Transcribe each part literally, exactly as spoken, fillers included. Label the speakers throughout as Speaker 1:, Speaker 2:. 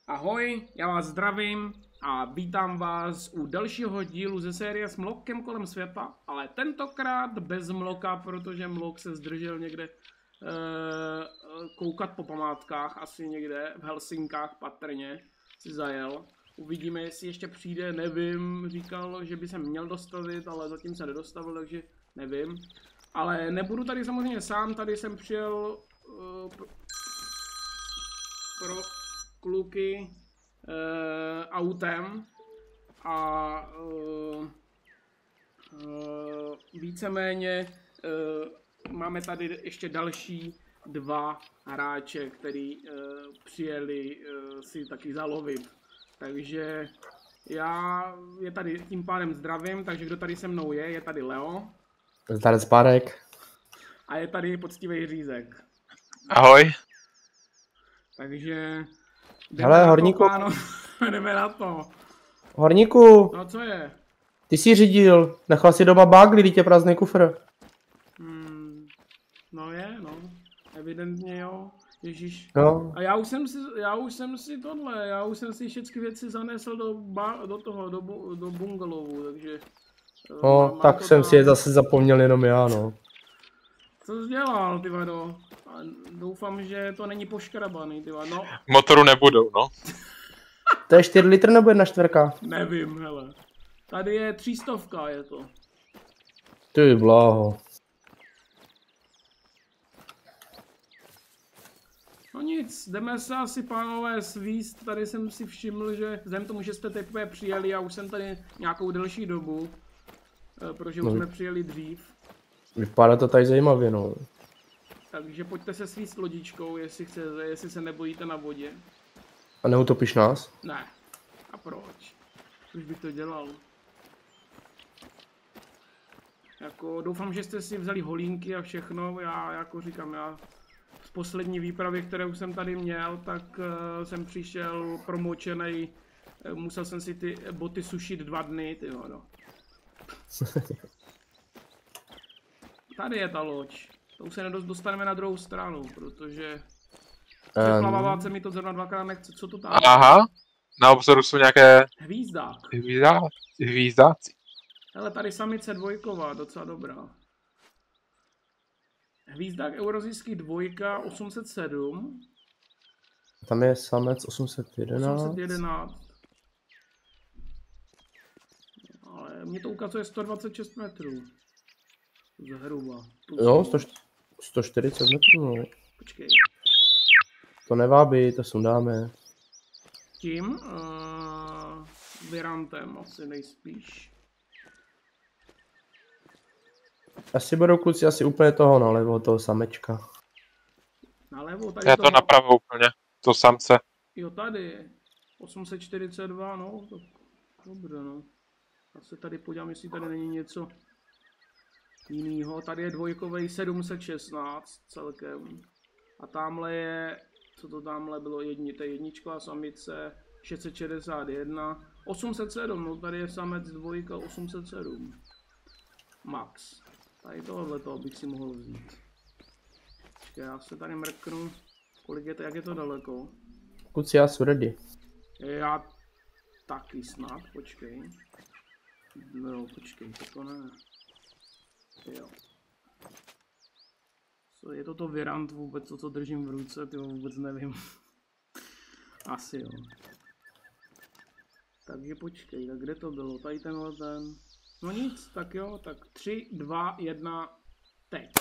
Speaker 1: Ahoj, já vás zdravím a vítám vás u dalšího dílu ze série s Mlokem kolem světa, ale tentokrát bez Mloka, protože Mlok se zdržel někde e, koukat po památkách, asi někde v Helsinkách patrně si zajel. Uvidíme, jestli ještě přijde, nevím, říkal, že by se měl dostavit, ale zatím se nedostavil, takže nevím. Ale nebudu tady samozřejmě sám, tady jsem přijel e, pro, pro kluky uh, autem a uh, uh, víceméně uh, máme tady ještě další dva hráče, který uh, přijeli uh, si taky zalovit. Takže já je tady tím pádem zdravím, takže kdo tady se mnou je, je tady Leo.
Speaker 2: Zdarec Párek.
Speaker 1: A je tady poctivý Řízek.
Speaker 3: Ahoj.
Speaker 1: Takže
Speaker 2: hele, Horníku.
Speaker 1: Jdeme na to.
Speaker 2: Horníku.
Speaker 1: No co je?
Speaker 2: Ty jsi řídil, nechal si doma bagli, dítě prázdný kufr.
Speaker 1: Hmm, no je, no. Evidentně jo. Ježíš.
Speaker 2: No.
Speaker 1: A já už jsem si, já už jsem si tohle, já už jsem si všechny věci zanesl do, ba, do toho, do, do bungalovu, takže...
Speaker 2: No, tak jsem si je zase zapomněl jenom já, no.
Speaker 1: Co jsi dělal, ty vado? Doufám, že to není poškrabaný, ty vado. No.
Speaker 3: Motoru nebudou, no.
Speaker 2: To je čtyři litr nebo jedna čtvrka?
Speaker 1: Nevím, hele. Tady je třístovka, je to.
Speaker 2: Ty bláho.
Speaker 1: No nic, jdeme se asi, pánové, svíst. Tady jsem si všiml, že vzhledem tomu, že jste teprve přijeli, já už jsem tady nějakou delší dobu, protože už
Speaker 2: no.
Speaker 1: jsme přijeli dřív.
Speaker 2: Vypadá to tady zajímavě, no.
Speaker 1: Takže pojďte se svíst lodičkou, jestli, chcete, jestli se nebojíte na vodě.
Speaker 2: A neutopíš nás?
Speaker 1: Ne. A proč? Už bych to dělal. Jako, doufám, že jste si vzali holínky a všechno. Já jako říkám, já z poslední výpravy, kterou jsem tady měl, tak uh, jsem přišel promočenej. Uh, musel jsem si ty boty sušit dva dny, ty no. Tady je ta loď. To už se dostaneme na druhou stranu, protože přeplavávat se mi to zrovna dvakrát nechce. Co to tam?
Speaker 3: Aha, na obzoru jsou nějaké...
Speaker 1: Hvízdák.
Speaker 3: Hvízdá... Hvízdáci.
Speaker 1: Hele, tady samice dvojková, docela dobrá. Hvízdák eurozijský dvojka osm set sedm.
Speaker 2: Tam je samec osm set jedenáct.
Speaker 1: osm set jedenáct. Ale mě to ukazuje sto dvacet šest metrů. Zhruba.
Speaker 2: Jo, sto čtyřicet metrů, no.
Speaker 1: Počkej.
Speaker 2: To nevábí, to sundáme.
Speaker 1: Tím uh, Virantem asi nejspíš.
Speaker 2: Asi budou kluci asi úplně toho nalevo, toho samečka.
Speaker 1: Nalevo, tady
Speaker 3: Já
Speaker 1: to
Speaker 3: to napravo úplně, to samce.
Speaker 1: Jo, tady osm set čtyřicet dva, no, tak dobře, no. Já se tady podívám, jestli tady není něco jinýho. Tady je dvojkovej sedm set šestnáct celkem. A tamhle je, co to tamhle bylo, jedni, to je jedničková samice, šest set šedesát jedna, osm set sedm, no tady je samec dvojka osm set sedm. Max. Tady tohleto bych si mohl vzít. Počkej, já se tady mrknu, kolik je to, jak je to daleko.
Speaker 2: Kluci, já jsem ready.
Speaker 1: Já taky snad, počkej. No, počkej, to ne. Jo. Co je to to Virant vůbec, to, co držím v ruce, ty vůbec nevím. Asi jo. Takže počkej, tak kde to bylo? Tady tenhle ten. No nic, tak jo, tak tři, dva, jedna, teď.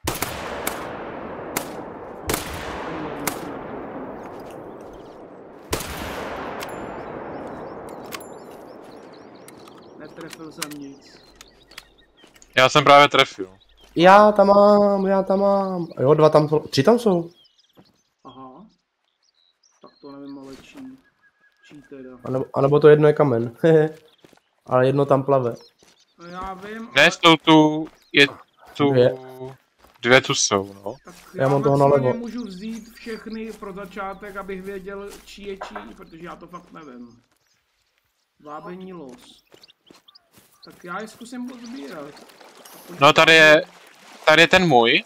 Speaker 1: Netrefil jsem nic.
Speaker 3: Já jsem právě trefil.
Speaker 2: Já tam mám, já tam mám. Jo, dva tam jsou, tři tam jsou.
Speaker 1: Aha. Tak to nevím, ale čí. Čí teda.
Speaker 2: A nebo, a nebo to jedno je kamen. Ale jedno tam plave.
Speaker 1: No já vím.
Speaker 3: Ne,
Speaker 1: ale...
Speaker 3: jsou tu, je tu,
Speaker 2: Dvě,
Speaker 3: dvě tu jsou, no.
Speaker 1: Tak
Speaker 2: já,
Speaker 1: já
Speaker 2: mám toho nalevo.
Speaker 1: můžu vzít všechny pro začátek, abych věděl, čí je čí, protože já to fakt nevím. Vábení los. Tak já je zkusím pozbírat.
Speaker 3: No tady je, tady je ten můj.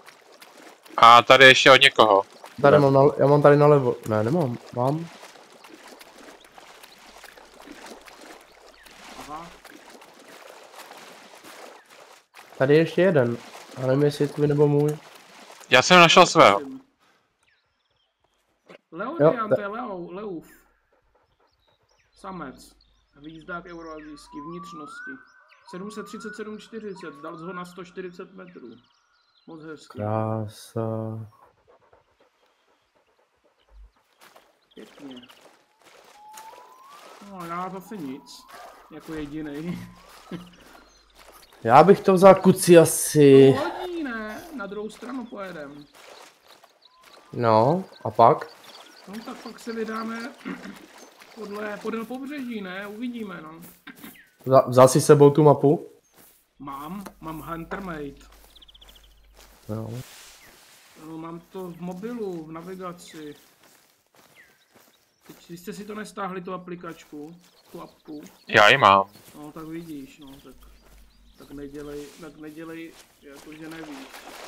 Speaker 3: A tady ještě od někoho.
Speaker 2: Tady mám na, já mám tady nalevo. Ne, nemám. Mám. Tady je ještě jeden. Ale nevím, jestli je tvůj nebo můj.
Speaker 3: Já jsem našel svého.
Speaker 1: Leo
Speaker 2: Jo,
Speaker 1: Diante, Leo, Leuf. Samec. Hvízdák euroazijský, vnitřnosti. sedm set třicet sedm čtyřicet, dal ho na sto čtyřicet metrů. Moc hezký.
Speaker 2: Krása.
Speaker 1: Pěkně. No, já zase nic. Jako jedinej.
Speaker 2: Já bych to vzal kuci asi.
Speaker 1: Hodí, ne? Na druhou stranu pojedem.
Speaker 2: No, a pak?
Speaker 1: No tak pak se vydáme podle, podél pobřeží, ne? Uvidíme, no.
Speaker 2: Vzal, vzal si s sebou tu mapu?
Speaker 1: Mám, mám Huntermate.
Speaker 2: No.
Speaker 1: No, mám to v mobilu, v navigaci. Teď, vy jste si to nestáhli, tu aplikačku, tu apku.
Speaker 3: Já ji mám.
Speaker 1: No tak vidíš, no tak, tak nedělej, tak nedělej, jakože nevíš.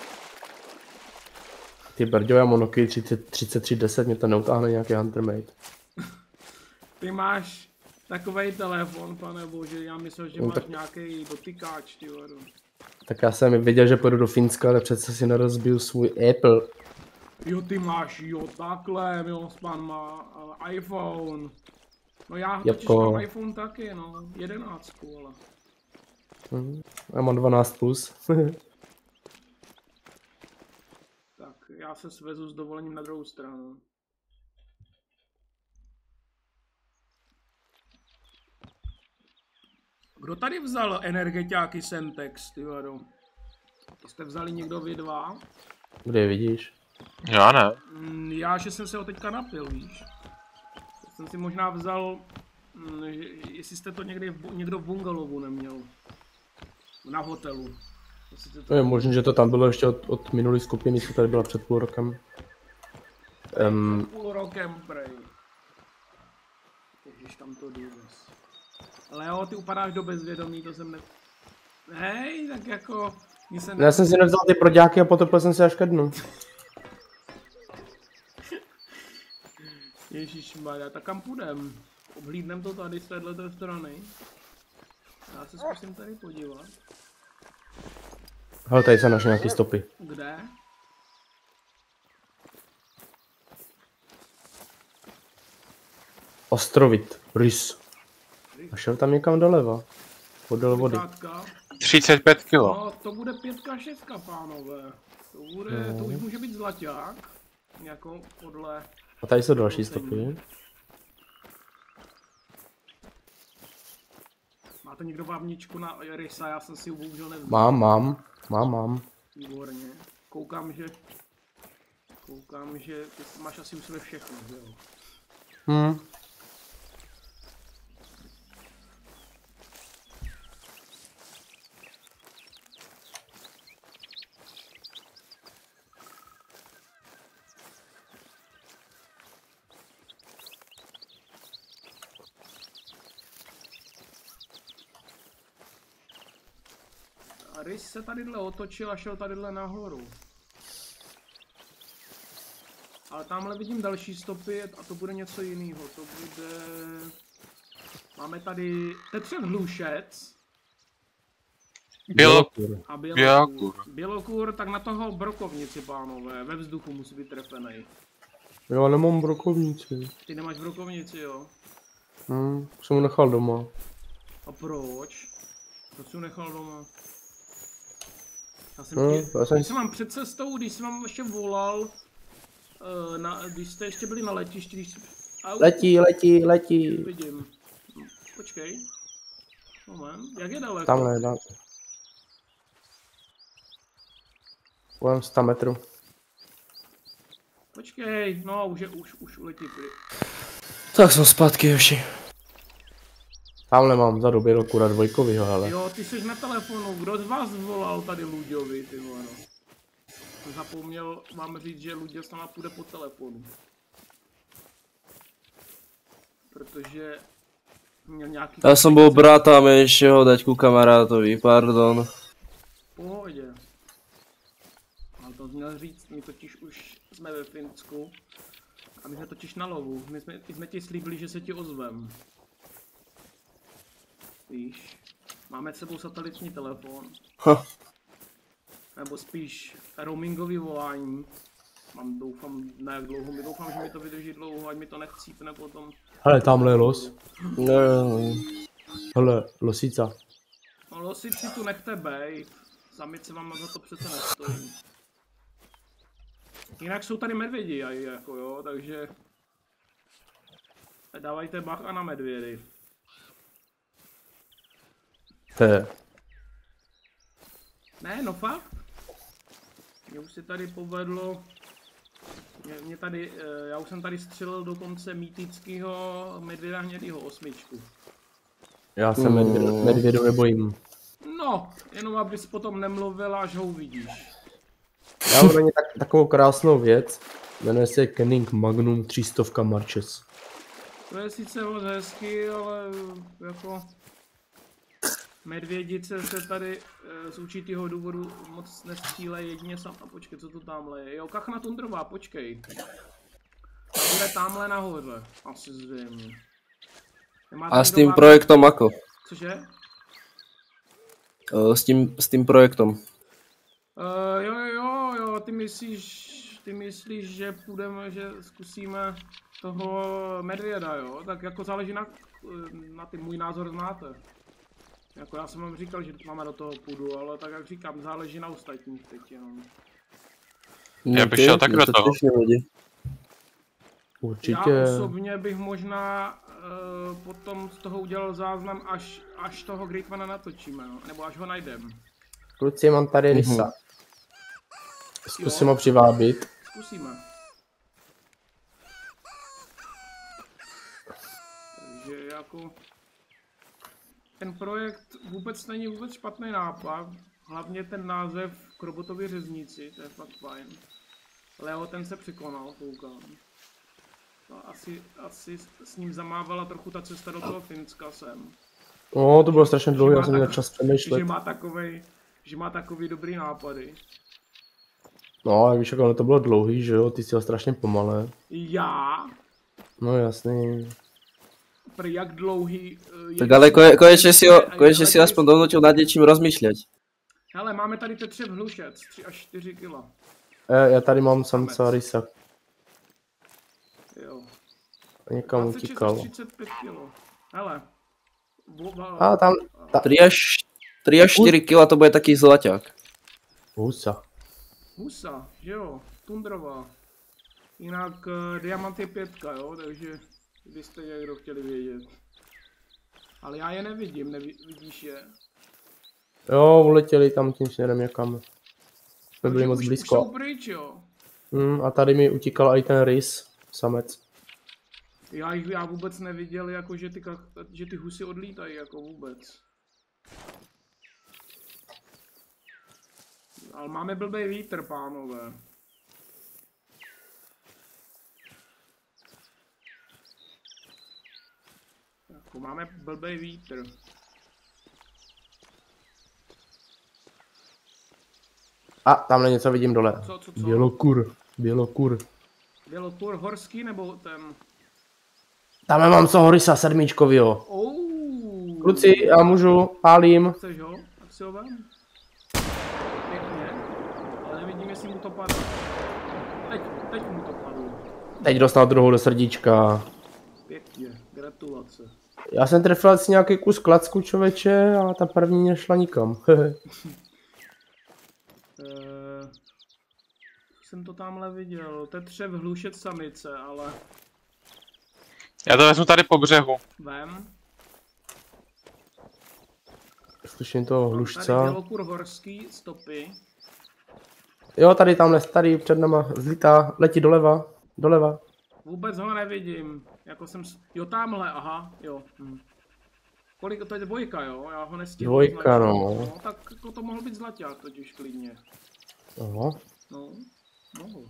Speaker 2: Ty brďo, já monoky třicet, třicet tři deset, mě to neutáhne nějaký Huntermate.
Speaker 1: Ty máš takovej telefon, pane bože, já myslel, že
Speaker 2: No,
Speaker 1: máš
Speaker 2: tak...
Speaker 1: nějaký dotykáč, ty vado.
Speaker 2: Tak já jsem věděl, že půjdu do Finska, ale přece si nerozbiju svůj Apple.
Speaker 1: Jo, ty máš, jo, takhle, Milospan má uh, iPhone. No já
Speaker 2: Jako...
Speaker 1: totiž mám iPhone taky, no, jedenáctku, ale.
Speaker 2: Hmm, já mám dvanáct plus.
Speaker 1: Tak, já se svezu s dovolením na druhou stranu. Kdo tady vzal energetiáky Semtex, ty vado? To jste vzali někdo vy dva?
Speaker 2: Kde je vidíš?
Speaker 3: Já ne.
Speaker 1: Mm, já, že jsem se ho teďka napil, víš? Tak jsem si možná vzal, mm, jestli jste to někdy v, někdo v bungalovu neměl. Na hotelu. To,
Speaker 2: To je možné, že to tam bylo ještě od, od minulé skupiny, co tady byla před půl rokem. Um,
Speaker 1: půl rokem, prej. Ježiš, tam to jdu. Leo, ty upadáš do bezvědomí, to jsem ne... Hej, tak jako... Se ne...
Speaker 2: Já jsem si nevzal ty proďáky a potopil jsem se až ke dnu.
Speaker 1: Ježišmarja, tak kam půjdem? Obhlídnem to tady z této strany. Já se zkusím tady podívat.
Speaker 2: Hele, tady se našly nějaký stopy.
Speaker 1: Kde?
Speaker 2: Ostrovit, rys. A šel tam někam doleva. Podél vody.
Speaker 3: třicet pět kilo.
Speaker 1: No, to bude pětka, šestka, pánové. To bude,
Speaker 2: no.
Speaker 1: To už může být zlaťák. Jako podle...
Speaker 2: A tady jsou další stopy.
Speaker 1: Máte někdo vábničku na rysa? Já jsem si ji bohužel nevzal.
Speaker 2: Mám, mám. Mám, mám.
Speaker 1: Výborně. Koukám, že... Koukám, že ty máš asi u sebe všechno, jo?
Speaker 2: Hmm.
Speaker 1: A rys se tadyhle otočil a šel tadyhle nahoru. Ale tamhle vidím další stopy a to bude něco jiného. To bude... Máme tady tetřev hlušec.
Speaker 3: Bělokur.
Speaker 1: A
Speaker 3: Bělokur.
Speaker 1: bělokur. Bělokur, tak na toho brokovnici, pánové. Ve vzduchu musí být trefenej.
Speaker 2: Jo, nemám brokovnici.
Speaker 1: Ty nemáš brokovnici, jo?
Speaker 2: Hm, jsem ho nechal doma.
Speaker 1: A proč? Proč jsi ho nechal doma? Já jsem,
Speaker 2: No,
Speaker 1: tě,
Speaker 2: já jsem...
Speaker 1: když jsem vám před cestou, když jsem vám ještě volal, uh, na, když jste ještě byli na letišti, když... Au,
Speaker 2: Letí, letí, letí.
Speaker 1: vidím. No, počkej. Moment, jak je daleko?
Speaker 2: Tamhle, dá. Kolem sto metrů.
Speaker 1: Počkej, no už je, už, už uletí pryč.
Speaker 2: Tak jsem zpátky, Joši. Tamhle mám vzadu Bělokura dvojkovýho, hele.
Speaker 1: Jo, ty jsi na telefonu, kdo z vás volal tady Luďovi, ty vole, no. Zapomněl vám říct, že Luďa s náma půjde po telefonu. Protože měl nějaký...
Speaker 4: Já jsem byl brata menšího daťku kamarátovi, pardon.
Speaker 1: V pohodě. Ale to měl říct, my totiž už jsme ve Finsku. A my jsme totiž na lovu, my jsme, my jsme ti slíbili, že se ti ozvem. Víš, máme s sebou satelitní telefon.
Speaker 4: Ha.
Speaker 1: nebo spíš roamingový volání. Mám doufám, ne jak dlouho, mi doufám, že mi to vydrží dlouho, ať mi to nechcípne potom.
Speaker 2: Hele, tamhle je los.
Speaker 4: No,
Speaker 2: Hele, losica.
Speaker 1: No losici tu nechte bejt, samice vám za to přece nestojí. Jinak jsou tady medvědi, aj, jako jo, takže dávajte bacha na medvědy.
Speaker 2: To je.
Speaker 1: Ne, no fakt. Mě už se tady povedlo, mě, mě tady, já už jsem tady střelil dokonce mýtického medvěda hnědýho osmičku.
Speaker 2: Já se medvědu, medvědu nebojím.
Speaker 1: No, jenom abys potom nemluvil, až ho uvidíš.
Speaker 2: Já mám na ně tak, takovou krásnou věc. Jmenuje se Kenning Magnum tři sta Marches.
Speaker 1: To je sice moc hezky, ale jako medvědice se tady z určitého důvodu moc nestřílejí jedině sama. Počkej, co to tamhle je? Jo, kachna tundrová, počkej. Ta bude tamhle nahoře, asi zřejmě.
Speaker 4: a s tím projektom ako?
Speaker 1: Cože?
Speaker 4: Uh, s tím, s tím projektom.
Speaker 1: Uh, jo, jo, jo, ty myslíš, ty myslíš, že půjdeme, že zkusíme toho medvěda, jo? Tak jako záleží na, na ty, můj názor znáte. Jako já jsem vám říkal, že máme do toho půjdu, ale tak jak říkám, záleží na ostatních teď jenom.
Speaker 3: Já bych šel tak do toho.
Speaker 2: Určitě.
Speaker 1: Já osobně bych možná uh, potom z toho udělal záznam, až, až toho Greatmana natočíme, no? Nebo až ho najdem.
Speaker 2: Kluci, mám tady rysa. Mm-hmm. Zkusím ho přivábit.
Speaker 1: Zkusíme. Takže jako... Ten projekt vůbec není vůbec špatný nápad. Hlavně ten název k robotově řezníci, to je fakt fajn. Leo ten se překonal, koukám. To asi, asi s ním zamávala trochu ta cesta do toho Finska sem.
Speaker 2: No, to bylo strašně dlouho, já jsem měl čas přemýšlet.
Speaker 1: Že má takovej, že má takový dobrý nápady.
Speaker 2: No, jak víš, jak ono to bylo dlouhý, že jo, ty jsi ho strašně pomalé.
Speaker 1: Já?
Speaker 2: No jasný.
Speaker 1: Pro jak dlouhý... Uh,
Speaker 4: tak ale konečně si, ho, konečně si aspoň donutil nad něčím rozmýšlet.
Speaker 1: Hele, máme tady tetřev hlušec, tři až čtyři kila.
Speaker 2: E, já tady mám samca rysa.
Speaker 1: Jo.
Speaker 2: Někam utíkal.
Speaker 1: třicet pět kilo. Hele.
Speaker 2: A tam... Ta...
Speaker 4: tři až čtyři kila to bude taký zlaťák.
Speaker 2: Husa.
Speaker 1: Husa, že jo, tundrová. Jinak uh, diamant je pětka, jo, takže byste někdo chtěli vědět. Ale já je nevidím, nevi vidíš je?
Speaker 2: Jo, uletěli tam tím směrem někam. Jsme byli moc
Speaker 1: už,
Speaker 2: blízko.
Speaker 1: Už jsou pryč, jo.
Speaker 2: Hmm, a tady mi utíkal i ten rys, samec.
Speaker 1: Já jich já vůbec neviděl, jako že ty, že ty husy odlítají, jako vůbec. Ale máme blbej vítr, pánové. Jako máme blbej vítr.
Speaker 2: A tamhle něco vidím dole.
Speaker 1: Co, co, co?
Speaker 2: Bělokur, bělokur.
Speaker 1: Bělokur horský nebo ten?
Speaker 2: Tamhle mám co rysa sedmičkovýho.
Speaker 1: Oh.
Speaker 2: Kluci, já můžu, pálím.
Speaker 1: Chceš ho? Tak si ho vem. Pěkně. Ale nevidím, jestli mu to padá. Teď, teď mu to padlo.
Speaker 2: Teď dostal druhou do srdíčka.
Speaker 1: Pěkně, gratulace.
Speaker 2: Já jsem trefil asi nějaký kus klacku, člověče, a ta první nešla nikam.
Speaker 1: Eee, jsem to tamhle viděl, tetřev hlušec samice, ale...
Speaker 3: Já to vezmu tady po břehu.
Speaker 1: Vem.
Speaker 2: Slyším toho
Speaker 1: Tady
Speaker 2: hlušca.
Speaker 1: bělokur horský, stopy.
Speaker 2: Jo, tady tamhle, tady před náma, zlítá, letí doleva, doleva.
Speaker 1: Vůbec ho nevidím, jako jsem... S... Jo, tamhle, aha, jo. Hm. Kolik, to je dvojka, jo, já ho nestihl.
Speaker 2: Dvojka, no.
Speaker 1: no. Tak jako to mohl být zlaťák totiž klidně.
Speaker 2: Aha.
Speaker 1: No, mohl.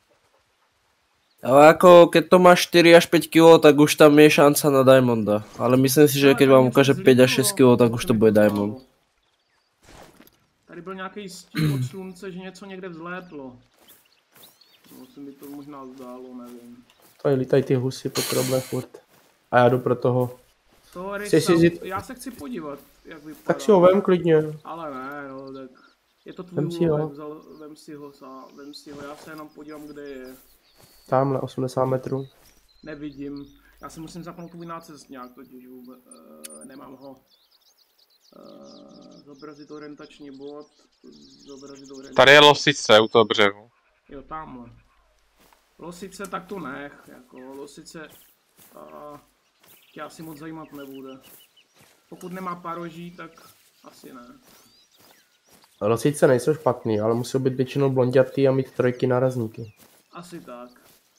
Speaker 4: Ale ako keď to má čtyři až pět kilo, tak už tam je šanca na Diamonda. Ale myslím si, že keď vám ukáže pět až šest kilo, tak už to bude Diamond.
Speaker 1: Tady byl nějaký stín od slunce, že něco někde vzlétlo. No, se mi to možná zdálo, nevím.
Speaker 2: Tady lítají ty husy po troble furt. A já jdu pro toho.
Speaker 1: Toho rysa,
Speaker 2: si zjít...
Speaker 1: já se chci podívat, jak vypadá.
Speaker 2: Tak si ho vem klidně.
Speaker 1: Ale ne, no tak... Je to tvůj
Speaker 2: Vem si ho.
Speaker 1: úlovek, vzal, vem si ho, sám, vem si ho, já se jenom podívám, kde je.
Speaker 2: Tamhle osmdesát metrů.
Speaker 1: Nevidím. Já si musím zapnout tvůj nácestňák, totiž vůbec, uh, nemám ho. Uh, zobrazit orientační bod, zobrazit orientační...
Speaker 3: Tady je losice u toho břehu.
Speaker 1: Jo, tamhle. Losice tak to nech, jako losice uh, tě asi moc zajímat nebude. Pokud nemá paroží, tak asi ne.
Speaker 2: Losice nejsou špatný, ale musí být většinou blondětý a mít trojky nárazníky.
Speaker 1: Asi tak.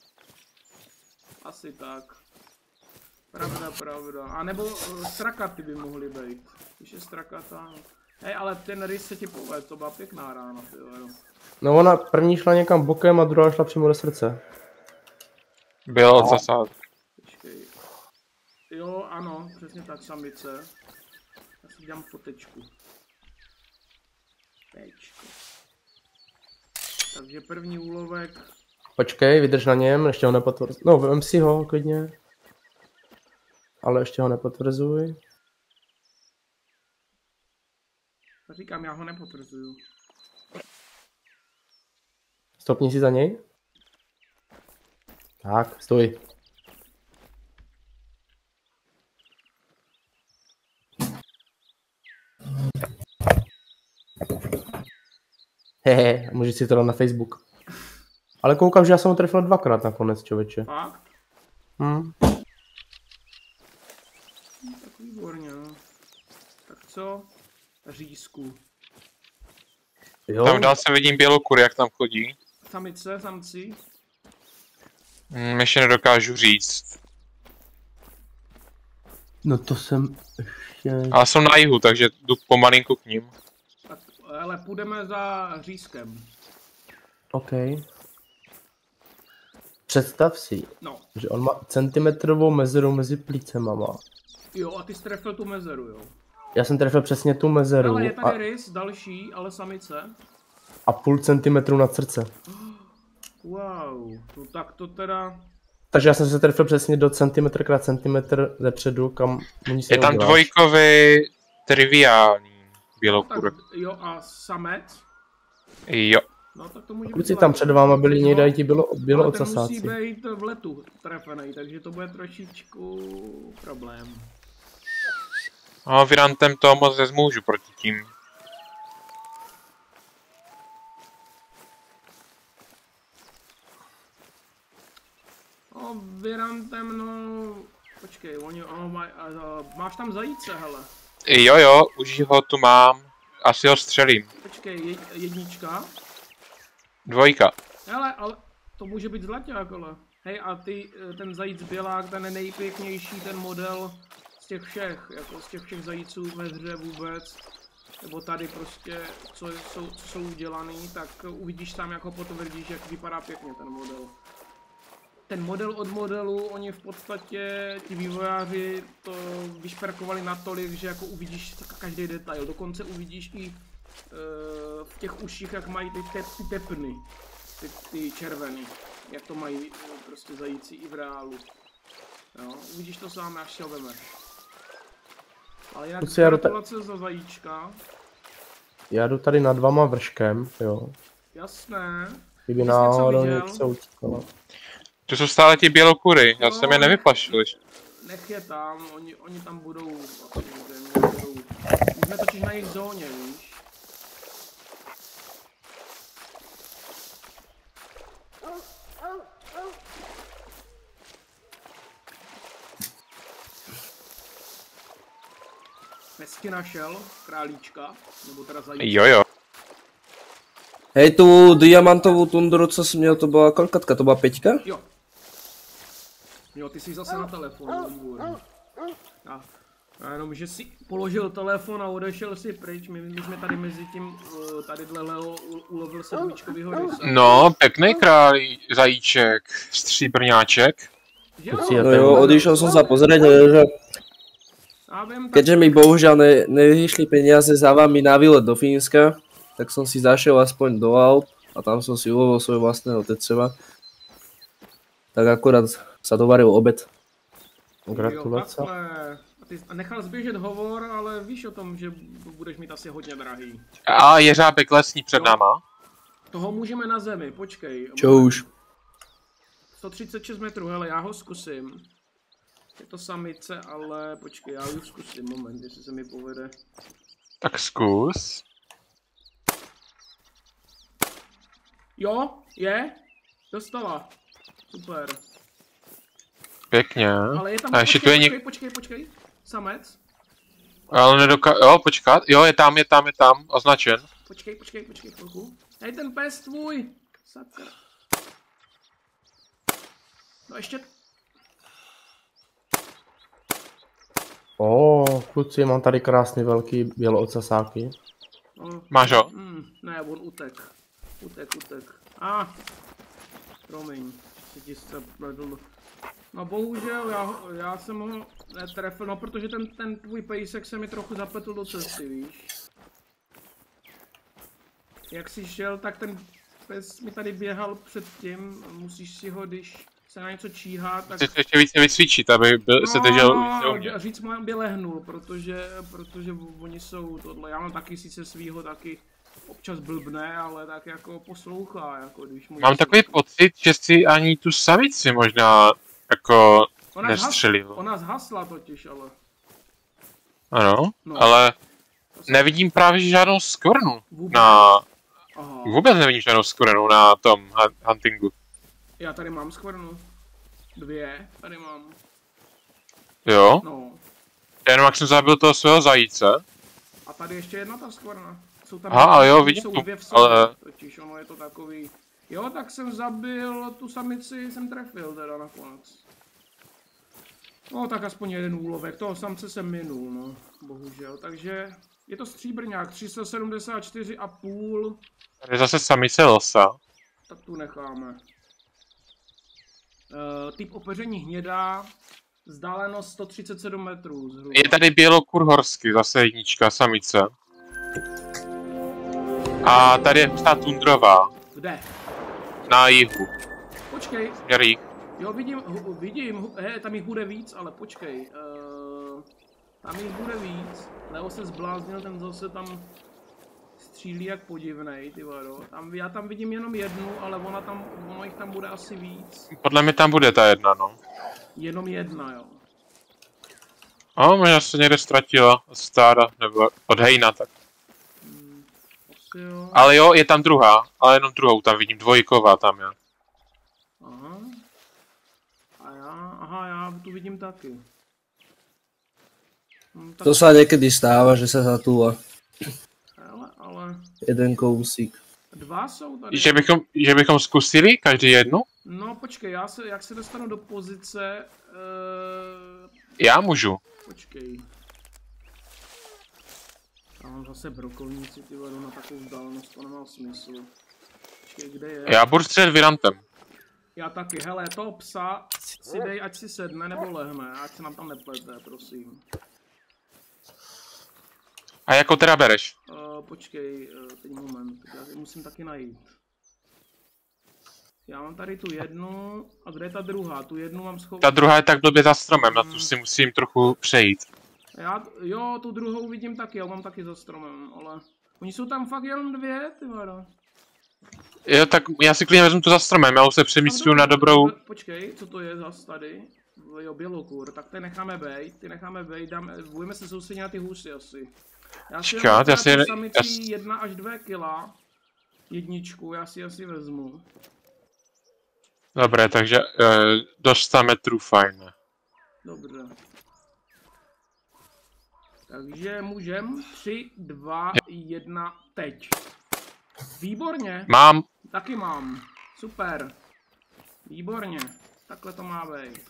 Speaker 1: Asi tak. Pravda, pravda. A nebo uh, strakaty by mohly být. Když je strakata. Hej, ale ten rys se ti povede, to byla pěkná rána, ty jo.
Speaker 2: No ona první šla někam bokem a druhá šla přímo do srdce.
Speaker 3: Bylo zasad.
Speaker 1: Počkej. Jo, ano, přesně tak, samice. Já si dám fotečku. Tečko. Takže první úlovek.
Speaker 2: Počkej, vydrž na něm, ještě ho nepotvrzuj. No, vem si ho, klidně. Ale ještě ho nepotvrzuj.
Speaker 1: Říkám, já ho nepotvrzuju.
Speaker 2: Stopni si za něj. Tak, stoj. Hehe, můžeš si to dát na Facebook. Ale koukám, že já jsem ho trefil dvakrát nakonec, člověče.
Speaker 1: Fakt?
Speaker 2: Hm.
Speaker 1: Tak výborně, no. Tak co? Řízku.
Speaker 2: Jo,
Speaker 3: Tam dál se vidím bělou kury, jak tam chodí.
Speaker 1: Samice, samci.
Speaker 3: Hmm, ještě nedokážu říct.
Speaker 2: no to jsem ještě...
Speaker 3: Ale jsou na jihu, takže jdu pomalinku k ním.
Speaker 1: Tak, ale půjdeme za řízkem.
Speaker 2: OK. Představ si,
Speaker 1: No.
Speaker 2: že on má centimetrovou mezeru mezi plícema má.
Speaker 1: Jo, a ty jsi trefil tu mezeru, jo.
Speaker 2: Já jsem trefil přesně tu mezeru
Speaker 1: Ale je tady
Speaker 2: a,
Speaker 1: rys, další, ale samice.
Speaker 2: a půl centimetru na srdce.
Speaker 1: Wow, no tak to teda...
Speaker 2: Takže já jsem se trefil přesně do centimetr krát centimetr zepředu, kam oni se
Speaker 3: Je tam
Speaker 2: uděláš.
Speaker 3: dvojkový triviální bělokur.
Speaker 1: Tak, jo, a samec?
Speaker 3: Jo.
Speaker 1: No tak to může
Speaker 2: Kluci
Speaker 1: být
Speaker 2: tam
Speaker 1: lehké.
Speaker 2: před váma byli
Speaker 1: Jo,
Speaker 2: někde ti bylo, bylo
Speaker 1: ale ten musí
Speaker 2: odsasáci.
Speaker 1: být v letu trefený, takže to bude trošičku problém.
Speaker 3: No, Virantem to moc nezmůžu proti tím.
Speaker 1: No, Virantem, no... Počkej, oni, oh, maj, uh, máš tam zajíce, hele.
Speaker 3: Jo, jo, už ho tu mám. Asi ho střelím.
Speaker 1: Počkej, je, jednička.
Speaker 3: Dvojka.
Speaker 1: Hele, ale to může být zlaťák, ale. Hej, a ty, ten zajíc bělák, ten je nejpěknější, ten model z těch všech, jako z těch všech zajíců ve hře vůbec. Nebo tady prostě, co jsou, co jsou udělaný, tak uvidíš sám, jak ho potvrdíš, jak vypadá pěkně ten model. Ten model od modelu, oni v podstatě, ti vývojáři to vyšperkovali natolik, že jako uvidíš každý detail. Dokonce uvidíš i uh, v těch uších, jak mají ty, tep, ty tepny, ty, ty červený, jak to mají uh, prostě zajíci i v reálu. Jo, uvidíš to sám, až si ho vemeš. Ale jinak
Speaker 2: Kluci, já jdu ta-
Speaker 1: gratulace za zajíčka.
Speaker 2: Já jdu tady nad vama vrškem, jo.
Speaker 1: Jasné.
Speaker 2: Kdyby
Speaker 1: Jsi něco
Speaker 2: náhodou
Speaker 1: viděl?
Speaker 2: něco utíkalo.
Speaker 3: To jsou stále ti bělokury, já
Speaker 1: Jo.
Speaker 3: jsem je nevyplašil.
Speaker 1: Nech je tam, oni, oni tam budou, asi zřejmě budou. My jsme totiž na jejich zóně, víš. Pesky našel, králíčka, nebo teda zajíčka.
Speaker 3: Jo, jo.
Speaker 4: Hej, tu diamantovou tundru, co jsi měl, to byla kolikatka, to byla pěťka?
Speaker 1: Jo. Jo, ty jsi zase na telefonu, výborně. A, a jenom, že si položil telefon a odešel si pryč, my, my jsme tady mezi tím, uh, tadyhle Leo u- ulovil sedmičkovýho rysa.
Speaker 3: No, pěkný králí zajíček, stříbrňáček.
Speaker 1: Že jo?
Speaker 2: Kluci, já
Speaker 4: No
Speaker 2: tady-
Speaker 4: jo, odišiel som sa pozrieť, že
Speaker 1: Já vím, tak
Speaker 4: keďže mi bohužiaľ ne, nevyšli peniaze za vami na výlet do Fínska, tak som si zašiel aspoň do Alp a tam som si ulovil svojho vlastného tetřeva. Tak akurát sa dovaril obed.
Speaker 2: Gratulace.
Speaker 1: Jo, takhle. A ty a nechal zběžet hovor, ale víš o tom, že budeš mít asi hodně drahý.
Speaker 3: A jeřábek lesní před
Speaker 1: Jo.
Speaker 3: náma.
Speaker 1: Toho můžeme na zemi, počkej.
Speaker 4: Čo už?
Speaker 1: sto třicet šest metrů, hele, já ho zkusím. Je to samice, ale počkej, já už zkusím, moment, jestli se mi povede.
Speaker 3: Tak zkus.
Speaker 1: Jo, je, dostala. Super.
Speaker 3: Pěkně.
Speaker 1: Ale je tam,
Speaker 3: A ještě tu
Speaker 1: počkej,
Speaker 3: je něk...
Speaker 1: počkej, počkej, počkej, samec.
Speaker 3: Ale nedoká... Jo, počkat. Jo, je tam, je tam, je tam. Označen.
Speaker 1: Počkej, počkej, počkej chvilku. Hej, ten pes tvůj. Sakra. No ještě.
Speaker 2: O, kluci, mám tady krásný velký běloocasáky.
Speaker 1: No,
Speaker 3: Máš ho?
Speaker 1: mm, ne, on utek. Utek, utek. A. Ah, promiň. Se ti střepledl. No bohužel, já, ho- já jsem ho netrefil, no protože ten, ten tvůj pejsek se mi trochu zapletl do cesty, víš. Jak jsi šel, tak ten pes mi tady běhal předtím, musíš si ho, když se na něco číhá, tak...
Speaker 3: Chci to ještě více vycvičit, aby byl, se držel více u mě.
Speaker 1: no, říct mu, aby lehnul, protože, protože oni jsou tohle, já mám taky sice svýho taky občas blbne, ale tak jako poslouchá, jako když mu...
Speaker 3: Mám takový pocit, že si ani tu samici možná jako
Speaker 1: Ona
Speaker 3: nestřelil.
Speaker 1: Zhas, ona zhasla totiž, ale...
Speaker 3: Ano,
Speaker 1: No.
Speaker 3: ale
Speaker 1: To se-
Speaker 3: nevidím právě žádnou skvrnu
Speaker 1: Vůbec.
Speaker 3: na...
Speaker 1: Aha.
Speaker 3: Vůbec nevidím žádnou skvrnu na tom hun- huntingu.
Speaker 1: Já tady mám skvrnu. Dvě, tady mám.
Speaker 3: Jo?
Speaker 1: No.
Speaker 3: Jenom jak jsem zabil toho svého zajíce.
Speaker 1: A tady ještě jedna ta skvrna. Jsou tam
Speaker 3: Aha, ale jo,
Speaker 1: jsou
Speaker 3: vidím tu,
Speaker 1: dvě v sobě,
Speaker 3: ale-
Speaker 1: totiž ono je to takový... Jo, tak jsem zabil tu samici, jsem trefil teda nakonec. No, tak aspoň jeden úlovek, toho samce jsem minul, no, bohužel, takže je to stříbrňák, tři sta sedmdesát čtyři a půl,
Speaker 3: Tady je zase samice losa.
Speaker 1: tak tu necháme. Uh, typ opeření hnědá, vzdálenost sto třicet sedm metrů zhruba.
Speaker 3: Je tady bělokur horsky, zase jednička, samice. A tady je hustá tundrová,
Speaker 1: Kde?
Speaker 3: na jihu.
Speaker 1: Počkej,
Speaker 3: Směr jih.
Speaker 1: jo, vidím, hu, vidím, hu, he, tam jich bude víc, ale počkej. Uh, tam jich bude víc. Leo se zbláznil, ten zase tam střílí jak podivnej, ty vado. Tam, já tam vidím jenom jednu, ale ona tam, ono jich tam bude asi víc.
Speaker 3: Podle mě tam bude ta jedna, no.
Speaker 1: Jenom jedna, jo.
Speaker 3: A možná se někde ztratila od stáda, nebo od hejna, tak.
Speaker 1: Hmm, asi jo.
Speaker 3: Ale jo, je tam druhá, ale jenom druhou tam vidím, dvojková tam je.
Speaker 1: Aha. A já, aha, já tu vidím taky. Hm, tak,
Speaker 4: To sa niekedy stáva, že sa zatúla
Speaker 1: ale, ale
Speaker 4: jeden kousík.
Speaker 1: dva jsou tady.
Speaker 3: Že bychom, že bychom zkusili každý jednu?
Speaker 1: No počkej, já se, jak se dostanu do pozice, uh,
Speaker 3: Já můžu.
Speaker 1: počkej. Já mám zase brokovníci, ty vado, na takovou vzdálenost, to nemá smysl. Počkej, kde je?
Speaker 3: Já budu střelit virantem.
Speaker 1: Já taky, hele, toho psa si dej, ať si sedne nebo lehne, ať se nám tam neplete, prosím.
Speaker 3: A jako teda bereš?
Speaker 1: Uh, počkej, uh, teď moment, já ji musím taky najít. Já mám tady tu jednu, a kde je ta druhá? Tu jednu mám schovanou.
Speaker 3: Ta druhá je tak blbě za stromem, na tu si musím trochu přejít.
Speaker 1: Já, jo, tu druhou vidím taky, já mám taky za stromem, ale... Oni jsou tam fakt jenom dvě, ty vado.
Speaker 3: Jo, tak já si klidně vezmu to za stromem, já už se přemysťuju na dobrou...
Speaker 1: Počkej, co to je zas tady? Jo, bělokur, tak ty necháme bejt, ty necháme bejt, dáme, budeme se soustředit na ty husy asi. Já si
Speaker 3: Počkat, já si-
Speaker 1: já
Speaker 3: já
Speaker 1: samicí
Speaker 3: si-
Speaker 1: jedna až dvě kila, jedničku, já si asi vezmu.
Speaker 3: Dobré, takže eh, do sta metrů, fajn.
Speaker 1: Dobře. Takže můžem, tři, dva, jedna, teď. Výborně,
Speaker 3: Mám,
Speaker 1: taky mám, super. Výborně, takhle to má být.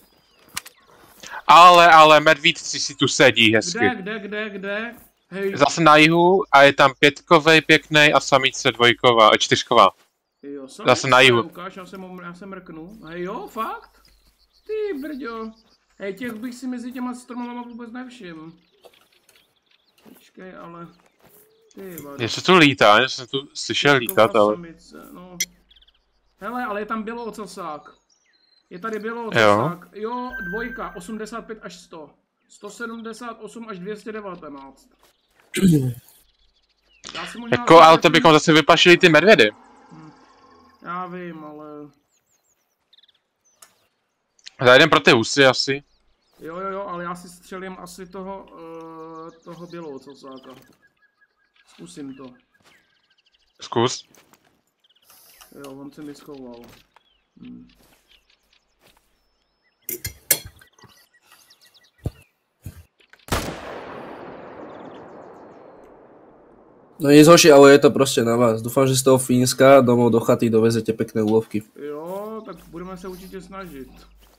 Speaker 3: ale, ale medvídci si tu sedí hezky.
Speaker 1: Kde, kde, kde, kde? Hej,
Speaker 3: Zase na jihu a je tam pětkovej pěknej a samice dvojková, eh, čtyřková.
Speaker 1: jo, samice,
Speaker 3: zase na jihu.
Speaker 1: Ukáž, já se, já se mrknu. Hej, jo, fakt? Ty brďo. Hej, těch bych si mezi těma stromama vůbec nevšiml. Počkej, ale... Ty vado.
Speaker 3: Něco tu lítá, já jsem tu slyšel lítat, ale...
Speaker 1: Samice, no. Hele, ale je tam běloocasák. Je tady bylo
Speaker 3: Jo.
Speaker 1: tak. Jo, dvojka, osmdesát pět až sto. sto sedmdesát osm až dvě stě devatenáct. Já si možná
Speaker 3: Jako, ale to bychom zase vyplašili ty medvědy.
Speaker 1: Hm. Já vím, ale...
Speaker 3: Zajdem pro ty husy asi.
Speaker 1: Jo, jo, jo, ale já si střelím asi toho, uh, toho běloucosáka. Zkusím to.
Speaker 3: Zkus.
Speaker 1: Jo, on se mi schoval. Hm.
Speaker 4: No nic hoši, ale je to prostě na vás. Doufám, že z toho Fínska domů do chaty dovezete pekné úlovky.
Speaker 1: Jo, tak budeme se určitě snažit.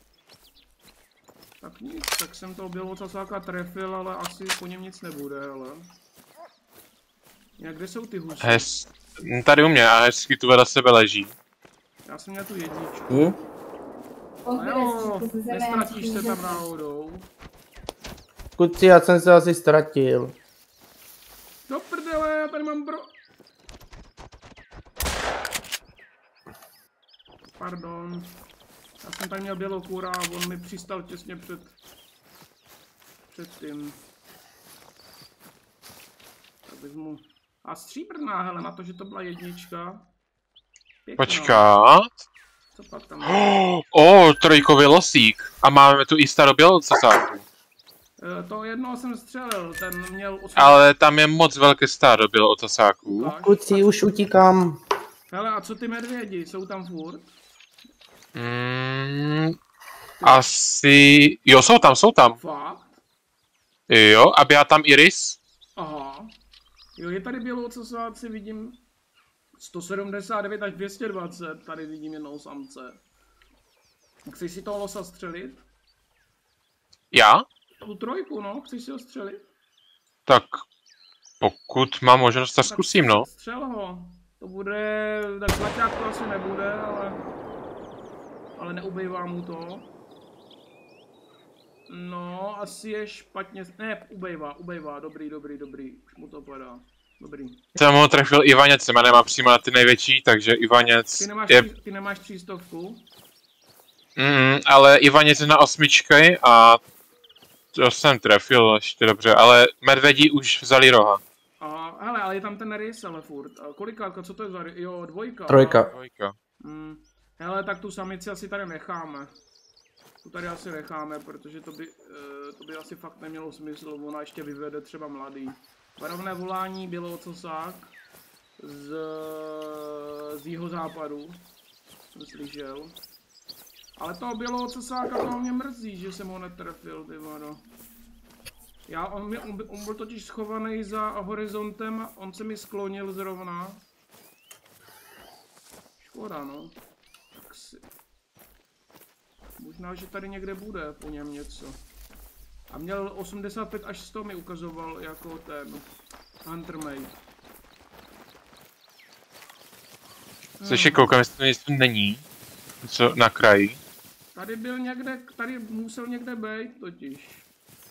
Speaker 1: Tak nic, tak jsem toho běloucosáka trefil, ale asi po něm nic nebude, ale... Jak kde jsou ty husy?
Speaker 3: Hez... Tady u mě a hezky tu vedle sebe leží.
Speaker 1: Já jsem měl tu jedničku.
Speaker 4: Hm?
Speaker 1: A jo, nestratíš se tam náhodou.
Speaker 2: Kuci, já jsem se asi ztratil.
Speaker 1: Do prdele, já tady mám bro... Pardon. Já jsem tady měl bělokůra a on mi přistal těsně před... Před tím. Tak vezmu... A stříbrná, hele, na to, že to byla jednička. Pěkná.
Speaker 3: Počkat.
Speaker 1: Co pak tam?
Speaker 3: O, oh, trojkový losík. A máme tu i starobělou cosáku.
Speaker 1: E, to jednoho jsem střelil, ten měl osm...
Speaker 3: Ale tam je moc velký staroběl od cosáků.
Speaker 1: Ukáž.
Speaker 2: Kuci, už utíkám.
Speaker 1: Hele, a co ty medvědi? Jsou tam furt?
Speaker 3: Mm, asi... Jo, jsou tam, jsou tam.
Speaker 1: Fakt?
Speaker 3: Jo, a běhá tam Iris.
Speaker 1: Aha. Jo, je tady běloucosáci, vidím sto sedmdesát devět až dvě stě dvacet, tady vidím jednou samce. Chceš si toho losa střelit?
Speaker 3: Já?
Speaker 1: Tu trojku, no, chceš si ho střelit?
Speaker 3: Tak pokud mám možnost, tak zkusím, no.
Speaker 1: Střel ho. To bude, tak zlaťák to asi nebude, ale... Ale neubejvá mu to. No, asi je špatně, ne, ubejvá, ubejvá, dobrý, dobrý, dobrý, už mu to padá. Dobrý.
Speaker 3: Jsem ho trefil Ivaněcem a nemám přímo na ty největší, takže Ivaněc
Speaker 1: Ty nemáš,
Speaker 3: je...
Speaker 1: tří, ty nemáš třístovku?
Speaker 3: Mm, ale Ivaněc je na osmičky a to jsem trefil ještě dobře, ale medvědi už vzali roha.
Speaker 1: A hele, ale je tam ten rys, ale furt. A kolikátka, co to je za rys? Jo, dvojka.
Speaker 2: Trojka.
Speaker 3: Dvojka.
Speaker 1: Hmm. Hele, tak tu samici asi tady necháme. Tu tady asi necháme, protože to by, uh, to by asi fakt nemělo smysl, ona ještě vyvede třeba mladý. Varovné volání běloocosák z, z jihozápadu, jsem slyšel. Ale toho běloocosáka toho mě mrzí, že jsem ho netrefil, ty vado. Já, on, mě, on, by, on byl totiž schovaný za horizontem a on se mi sklonil zrovna. Škoda, no. Tak si... Možná, že tady někde bude po něm něco. A měl osmdesát pět až sto mi ukazoval jako ten Huntermate.
Speaker 3: Což koukám, jestli to něco není. Co na kraji.
Speaker 1: Tady byl někde, tady musel někde být totiž.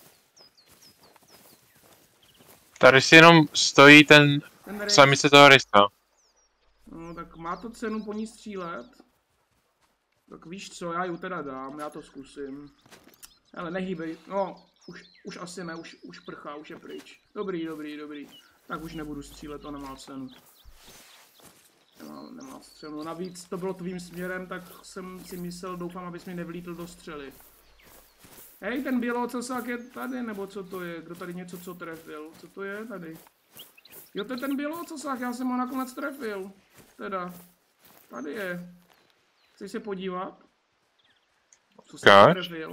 Speaker 3: Tady si jenom stojí ten
Speaker 1: Ten rejs.
Speaker 3: samice toho rysa.
Speaker 1: No tak má to cenu po ní střílet? Tak víš co, já ji teda dám, já to zkusím. Ale nehýbej, no, už, už asi ne, už, už prchá, už je pryč. Dobrý, dobrý, dobrý. Tak už nebudu střílet, to nemá cenu. Nemá, nemá střelu. Navíc to bylo tvým směrem, tak jsem si myslel, doufám, abys mi nevlítl do střely. Hej, ten běloocosák je tady, nebo co to je? Kdo tady něco co trefil? Co to je tady? Jo, to je ten běloocosák, já jsem ho nakonec trefil. Teda, tady je. Chceš se podívat? Co jsem trefil?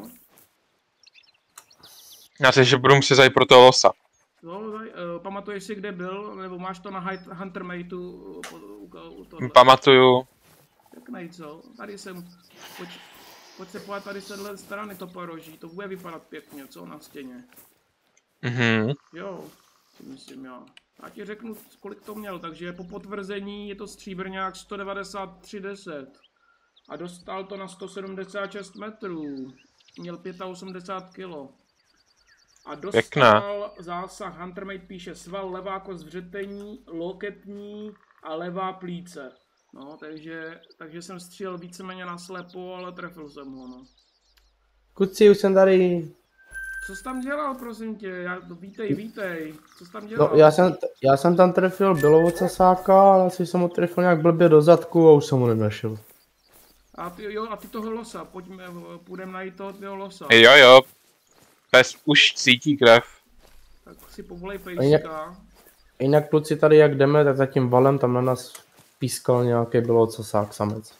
Speaker 3: Já si, že budu muset zajít pro toho losa.
Speaker 1: No, uh, pamatuješ si, kde byl? Nebo máš to na Huntermateu? Uh,
Speaker 3: Pamatuju.
Speaker 1: Tak nej, co? Tady jsem... Pojď, pojď se pojď tady z téhle strany to poroží. To bude vypadat pěkně, co? Na stěně.
Speaker 3: Mhm.
Speaker 1: Jo, si myslím já. Já ti řeknu, kolik to měl. Takže po potvrzení je to stříbrňák sto devadesát tři deset. A dostal to na sto sedmdesát šest metrů. Měl osmdesát pět kilo. A dostal
Speaker 3: Pěkná.
Speaker 1: zásah, Huntermate píše, sval levá kost vřetení, loketní a levá plíce. No, takže, takže jsem střílel víceméně na slepo, ale trefil jsem ho, no.
Speaker 2: Kuci, už jsem tady.
Speaker 1: Co jsi tam dělal, prosím tě? Já, vítej, vítej. Co jsi tam dělal?
Speaker 2: No, já jsem, já jsem tam trefil bělovocasáka, ale asi jsem ho trefil nějak blbě do zadku a už jsem ho nenašel.
Speaker 1: A ty, jo, a ty toho losa, pojďme, půjdeme najít toho tvého losa.
Speaker 3: Jo, jo. Pes už cítí krev.
Speaker 1: Tak si povolej
Speaker 2: jinak-
Speaker 1: pejska.
Speaker 2: Jinak kluci tady jak jdeme, tak za tím valem tam na nás pískal nějaký bělovocasák samec.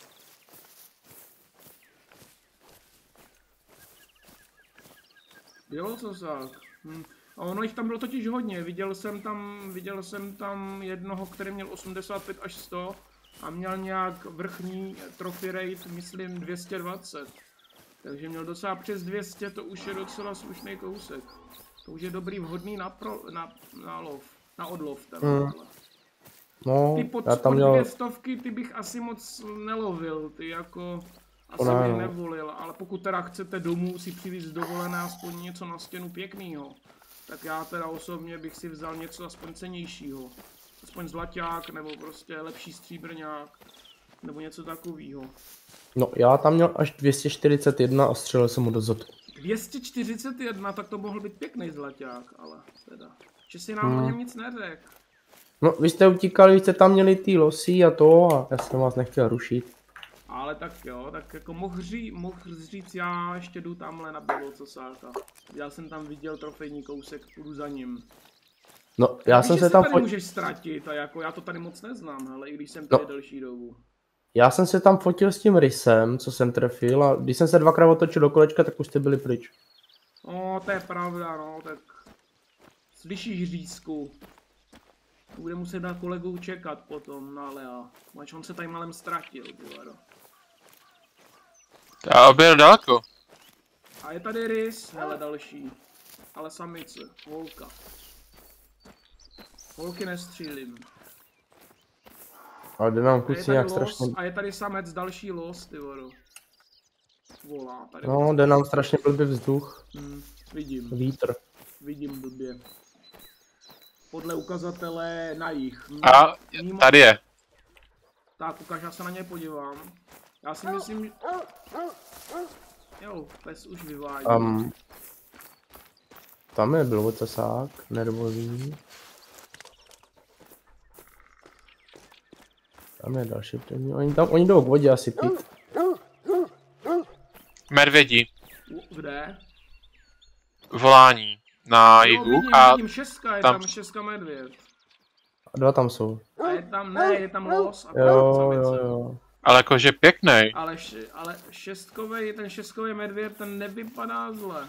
Speaker 1: Bělocosák. Hm. A ono jich tam bylo totiž hodně. Viděl jsem tam, viděl jsem tam jednoho, který měl osmdesát pět až sto a měl nějak vrchní trophy rate, myslím dvě stě dvacet. Takže měl docela přes dvě stě, to už je docela slušný kousek. To už je dobrý, vhodný na, pro, na, na lov, na odlov.
Speaker 2: Mm. No,
Speaker 1: Ty pod,
Speaker 2: já tam
Speaker 1: pod
Speaker 2: měl...
Speaker 1: dvě stovky, ty bych asi moc nelovil, ty jako asi
Speaker 2: Ne,
Speaker 1: bych
Speaker 2: no.
Speaker 1: nevolil, ale pokud teda chcete domů si přivést dovolené aspoň něco na stěnu pěknýho, tak já teda osobně bych si vzal něco aspoň cenějšího. Aspoň zlaťák, nebo prostě lepší stříbrňák, nebo něco takového.
Speaker 2: No, já tam měl až dvě stě čtyřicet jedna a střelil jsem mu do zadku.
Speaker 1: dvě stě čtyřicet jedna, tak to mohl být pěkný zlaťák, ale teda. Že si nám
Speaker 2: Hmm.
Speaker 1: o něm nic neřekl.
Speaker 2: No, vy jste utíkali, vy jste tam měli ty losy a to a já jsem vás nechtěl rušit.
Speaker 1: Ale tak jo, tak jako mohl, ří, mohl říct, já ještě jdu tamhle na bělocosáka. Já jsem tam viděl trofejní kousek, půjdu za ním.
Speaker 2: No, já
Speaker 1: Víš,
Speaker 2: jsem
Speaker 1: že
Speaker 2: se tam
Speaker 1: tady
Speaker 2: fot...
Speaker 1: můžeš ztratit a jako já to tady moc neznám, ale i když jsem
Speaker 2: No.
Speaker 1: tady delší dobu.
Speaker 2: Já jsem se tam fotil s tím rysem, co jsem trefil a když jsem se dvakrát otočil do kolečka, tak už jste byli pryč.
Speaker 1: No, to je pravda, no, tak slyšíš řízku. Bude muset na kolegu čekat potom na Lea. Mač on se tady malem ztratil, bylo.
Speaker 3: A byl daleko.
Speaker 1: A je tady rys, hele další. Ale samice, holka. Holky nestřílím.
Speaker 2: Ale jde nám
Speaker 1: A je
Speaker 2: kluci
Speaker 1: tady
Speaker 2: nějak
Speaker 1: los,
Speaker 2: strašně...
Speaker 1: a je tady samec, další los, ty vado. Volá tady.
Speaker 2: No, jde nám strašně blbý vzduch,
Speaker 1: Hm, vidím,
Speaker 2: vítr.
Speaker 1: vidím blbě. Podle ukazatele na jich. Hm,
Speaker 3: A
Speaker 1: mimo-
Speaker 3: tady je.
Speaker 1: Tak, ukáž, já se na ně podívám. Já si myslím, že... Jo, pes už vyvádí.
Speaker 2: Um, tam je bělovocasák, nervózní. Tam je další první. Oni tam, oni jdou k vodě asi pít.
Speaker 3: Medvědí.
Speaker 1: U- Kde?
Speaker 3: Volání. Na
Speaker 1: Jo,
Speaker 3: jihu
Speaker 1: vidím,
Speaker 3: a
Speaker 1: vidím, šestka, je
Speaker 3: tam-
Speaker 1: tam, šestka medvěd.
Speaker 2: A dva tam jsou.
Speaker 1: A je tam, ne, je tam los a
Speaker 2: Jo,
Speaker 1: samice.
Speaker 2: jo, jo.
Speaker 3: ale jakože pěknej.
Speaker 1: Ale, š, ale šestkovej, ten šestkový medvěd, ten nevypadá zle.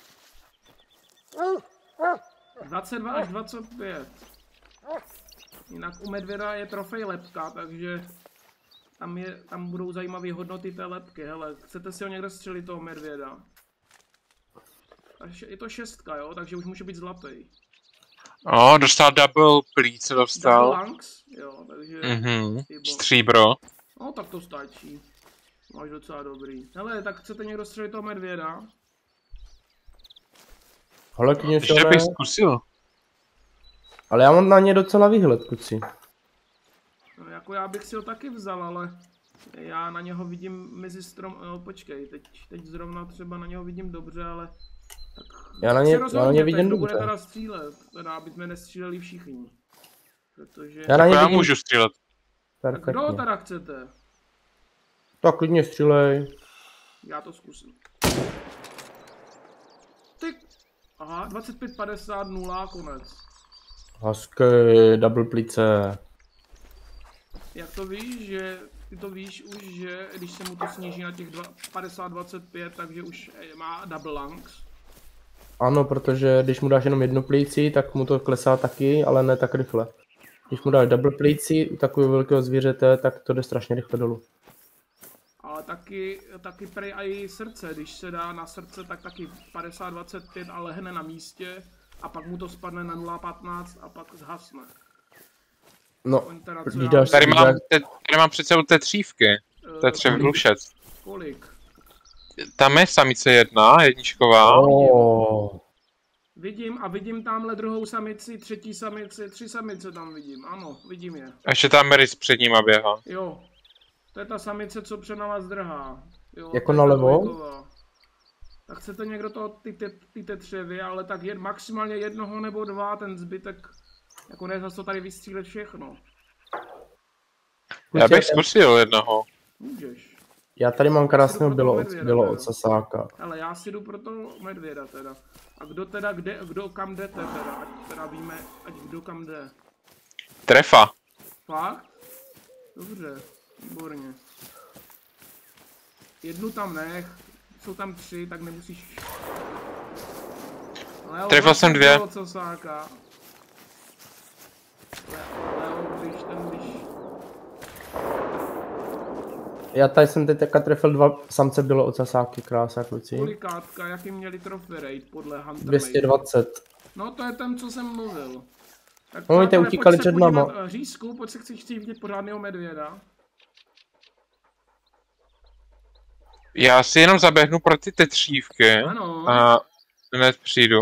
Speaker 1: dvacet dva až dvacet pět. Jinak u medvěda je trofej lepka, takže tam, je, tam budou zajímavé hodnoty té lepky. Hele, chcete si ho někde střelit toho medvěda? A je to šestka, jo, takže už může být zlatý.
Speaker 3: O, dostal double plíce,
Speaker 1: Double
Speaker 3: dostal.
Speaker 1: Langs, jo, takže...
Speaker 3: Mhm.
Speaker 1: Ty bo-
Speaker 3: Stříbro.
Speaker 1: No tak to stačí. Máš docela dobrý. Hele, tak chcete někdo střelit toho medvěda?
Speaker 2: Holky
Speaker 3: Ještě
Speaker 2: něco
Speaker 3: bych
Speaker 2: ne,
Speaker 3: zkusil.
Speaker 2: ale já mám na ně docela výhled, kuci.
Speaker 1: No, jako já bych si ho taky vzal, ale já na něho vidím mezi strom... No, počkej, teď, teď zrovna třeba na něho vidím dobře, ale... Tak
Speaker 2: Já na
Speaker 1: si
Speaker 2: ně- já na ně
Speaker 1: rozhodněte,
Speaker 2: vidím
Speaker 1: kdo bude
Speaker 2: dobře.
Speaker 1: teda střílet, teda aby jsme nestříleli všichni. Protože...
Speaker 2: Já na
Speaker 3: Jako
Speaker 2: ně
Speaker 3: já
Speaker 2: vidím
Speaker 3: můžu střílet.
Speaker 1: Tak kdo
Speaker 2: perfektně.
Speaker 1: teda chcete?
Speaker 2: Tak klidně střílej.
Speaker 1: Já to zkusím. Ty... Aha, dvacet pět padesát nula, konec.
Speaker 2: Hezky, double plice.
Speaker 1: Jak to víš, že ty to víš už, že když se mu to sníží na těch dva- padesát dvacet pět, takže už eh, má double langs.
Speaker 2: Ano, protože když mu dáš jenom jednu plíci, tak mu to klesá taky, ale ne tak rychle. Když mu dáš double plíci u takového velkého zvířete, tak to jde strašně rychle dolů.
Speaker 1: Ale taky, taky prej i srdce, když se dá na srdce, tak taky padesát dvacet pět a lehne na místě a pak mu to spadne na nula patnáct a pak zhasne.
Speaker 2: No,
Speaker 1: On teda, co
Speaker 2: když
Speaker 1: já
Speaker 2: dáš-
Speaker 1: vím,
Speaker 3: Tady mám, te, tady mám před sebou té třívky. To je
Speaker 1: eh,
Speaker 3: třevrušec.
Speaker 1: kolik?
Speaker 3: Tam je samice jedna, jedničková.
Speaker 2: oh,
Speaker 1: Vidím a vidím tamhle druhou samici, třetí samici, tři samice tam vidím, ano, vidím je.
Speaker 3: A ještě tam Meris před ním běhá.
Speaker 1: Jo, to je ta samice, co před náma zdrhá. Jo,
Speaker 2: Jako
Speaker 1: to je ta
Speaker 2: nalevo?
Speaker 1: dvojková. Tak chcete někdo to, ty, ty, ty tetřevy, ale tak je maximálně jednoho nebo dva, ten zbytek, jako ne zase to tady vystřílet všechno.
Speaker 3: Já bych zkusil jednoho.
Speaker 1: Můžeš.
Speaker 2: Já tady mám krásného
Speaker 1: Jdu pro
Speaker 2: bylo,
Speaker 1: toho medvěda,
Speaker 2: bylo
Speaker 1: teda.
Speaker 2: od Sasáka.
Speaker 1: Ale já si jdu pro toho medvěda teda. A kdo teda kde, kdo kam jdete teda, ať teda víme, ať kdo kam jde.
Speaker 3: Trefa.
Speaker 1: Fakt? Dobře, výborně. Jednu tam nech, jsou tam tři, tak nemusíš... Leo,
Speaker 3: Trefil jsem dvě.
Speaker 1: Od Sasáka. Leo, Leo, když ten, když...
Speaker 2: Já tady jsem teď teďka trefil dva samce bylo od Sasáky, krása kluci.
Speaker 1: Kolikátka, jaký měli trophy rate podle Hunter
Speaker 2: dvě stě dvacet.
Speaker 1: No to je ten, co jsem mluvil. Tak
Speaker 2: No, oni
Speaker 1: přátelé,
Speaker 2: utíkali
Speaker 1: pojď se
Speaker 2: před náma.
Speaker 1: podívat, eh, Řízku, pojď se chceš chci vidět pořádného medvěda.
Speaker 3: Já si jenom zaběhnu pro ty tetřívky.
Speaker 1: Ano.
Speaker 3: A hned přijdu.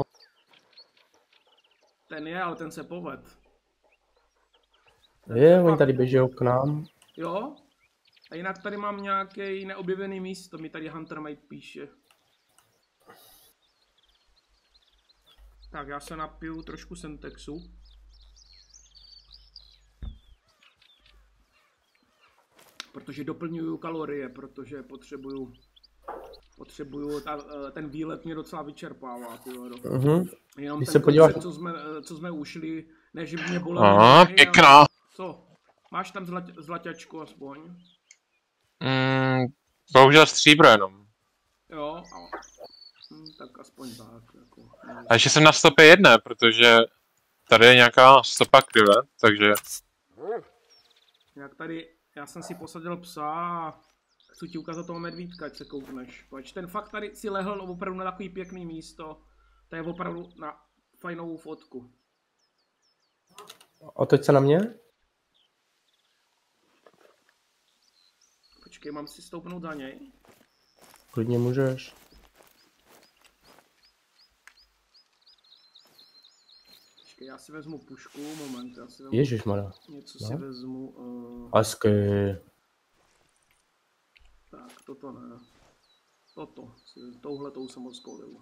Speaker 1: Ten je, ale ten se poved.
Speaker 2: Je, oni tady běží k nám.
Speaker 1: Jo? A jinak tady mám nějaký neobjevený místo, mi tady Hunter Mate píše. Tak já se napiju trošku Sentexu. Protože doplňuju kalorie, protože potřebuju... Potřebuju, ta, ten výlet mě docela vyčerpává, ty vado.
Speaker 2: Mhm.
Speaker 1: Jenom
Speaker 2: Když
Speaker 1: ten
Speaker 2: se podíváš-
Speaker 1: koncert, co jsme, co jsme ušli, ne že by mě bolelo.
Speaker 3: Aha,
Speaker 1: nohy, ale-
Speaker 3: pěkná.
Speaker 1: Co? Máš tam zlat, zlaťačku aspoň?
Speaker 3: Mm, bohužel stříbro jenom.
Speaker 1: Jo, ale... Hm, tak aspoň tak, jako... ne.
Speaker 3: A ještě jsem na stopě jedné, protože tady je nějaká stopa krive, takže...
Speaker 1: Jak tady, já jsem si posadil psa a chci ti ukázat toho medvídka, ať se koukneš. Pojď, ten fakt tady si lehl opravdu na takový pěkný místo. To je opravdu na fajnovou fotku.
Speaker 2: Otoč se na mě.
Speaker 1: Počkej, mám si stoupnout za něj?
Speaker 2: Klidně můžeš.
Speaker 1: Počkej, já si vezmu pušku, moment, já si vezmu
Speaker 2: Ježišmarja.
Speaker 1: něco
Speaker 2: no.
Speaker 1: si vezmu, uh,
Speaker 2: Hezky.
Speaker 1: tak toto ne. Toto, si, touhletou jsem odskoulil.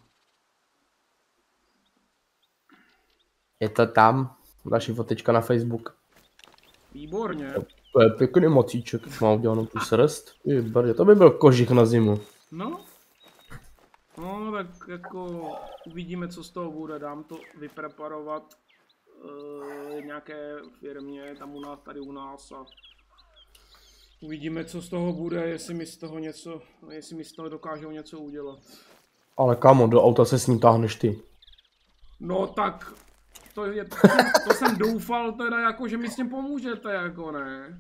Speaker 2: Je to tam. Naši fotička na Facebook.
Speaker 1: Výborně.
Speaker 2: To je pěkný mocíček. Mám udělanou tu srst. Jebarě, to by byl kožich na zimu.
Speaker 1: No. No, tak jako uvidíme, co z toho bude. Dám to vypreparovat uh, nějaké firmě tam u nás, tady u nás a uvidíme, co z toho bude, jestli mi z toho něco, jestli mi z toho dokážou něco udělat.
Speaker 2: Ale kámo, do auta se s ním táhneš ty.
Speaker 1: No tak, to, je, to jsem doufal teda jako, že mi s tím pomůžete, jako ne.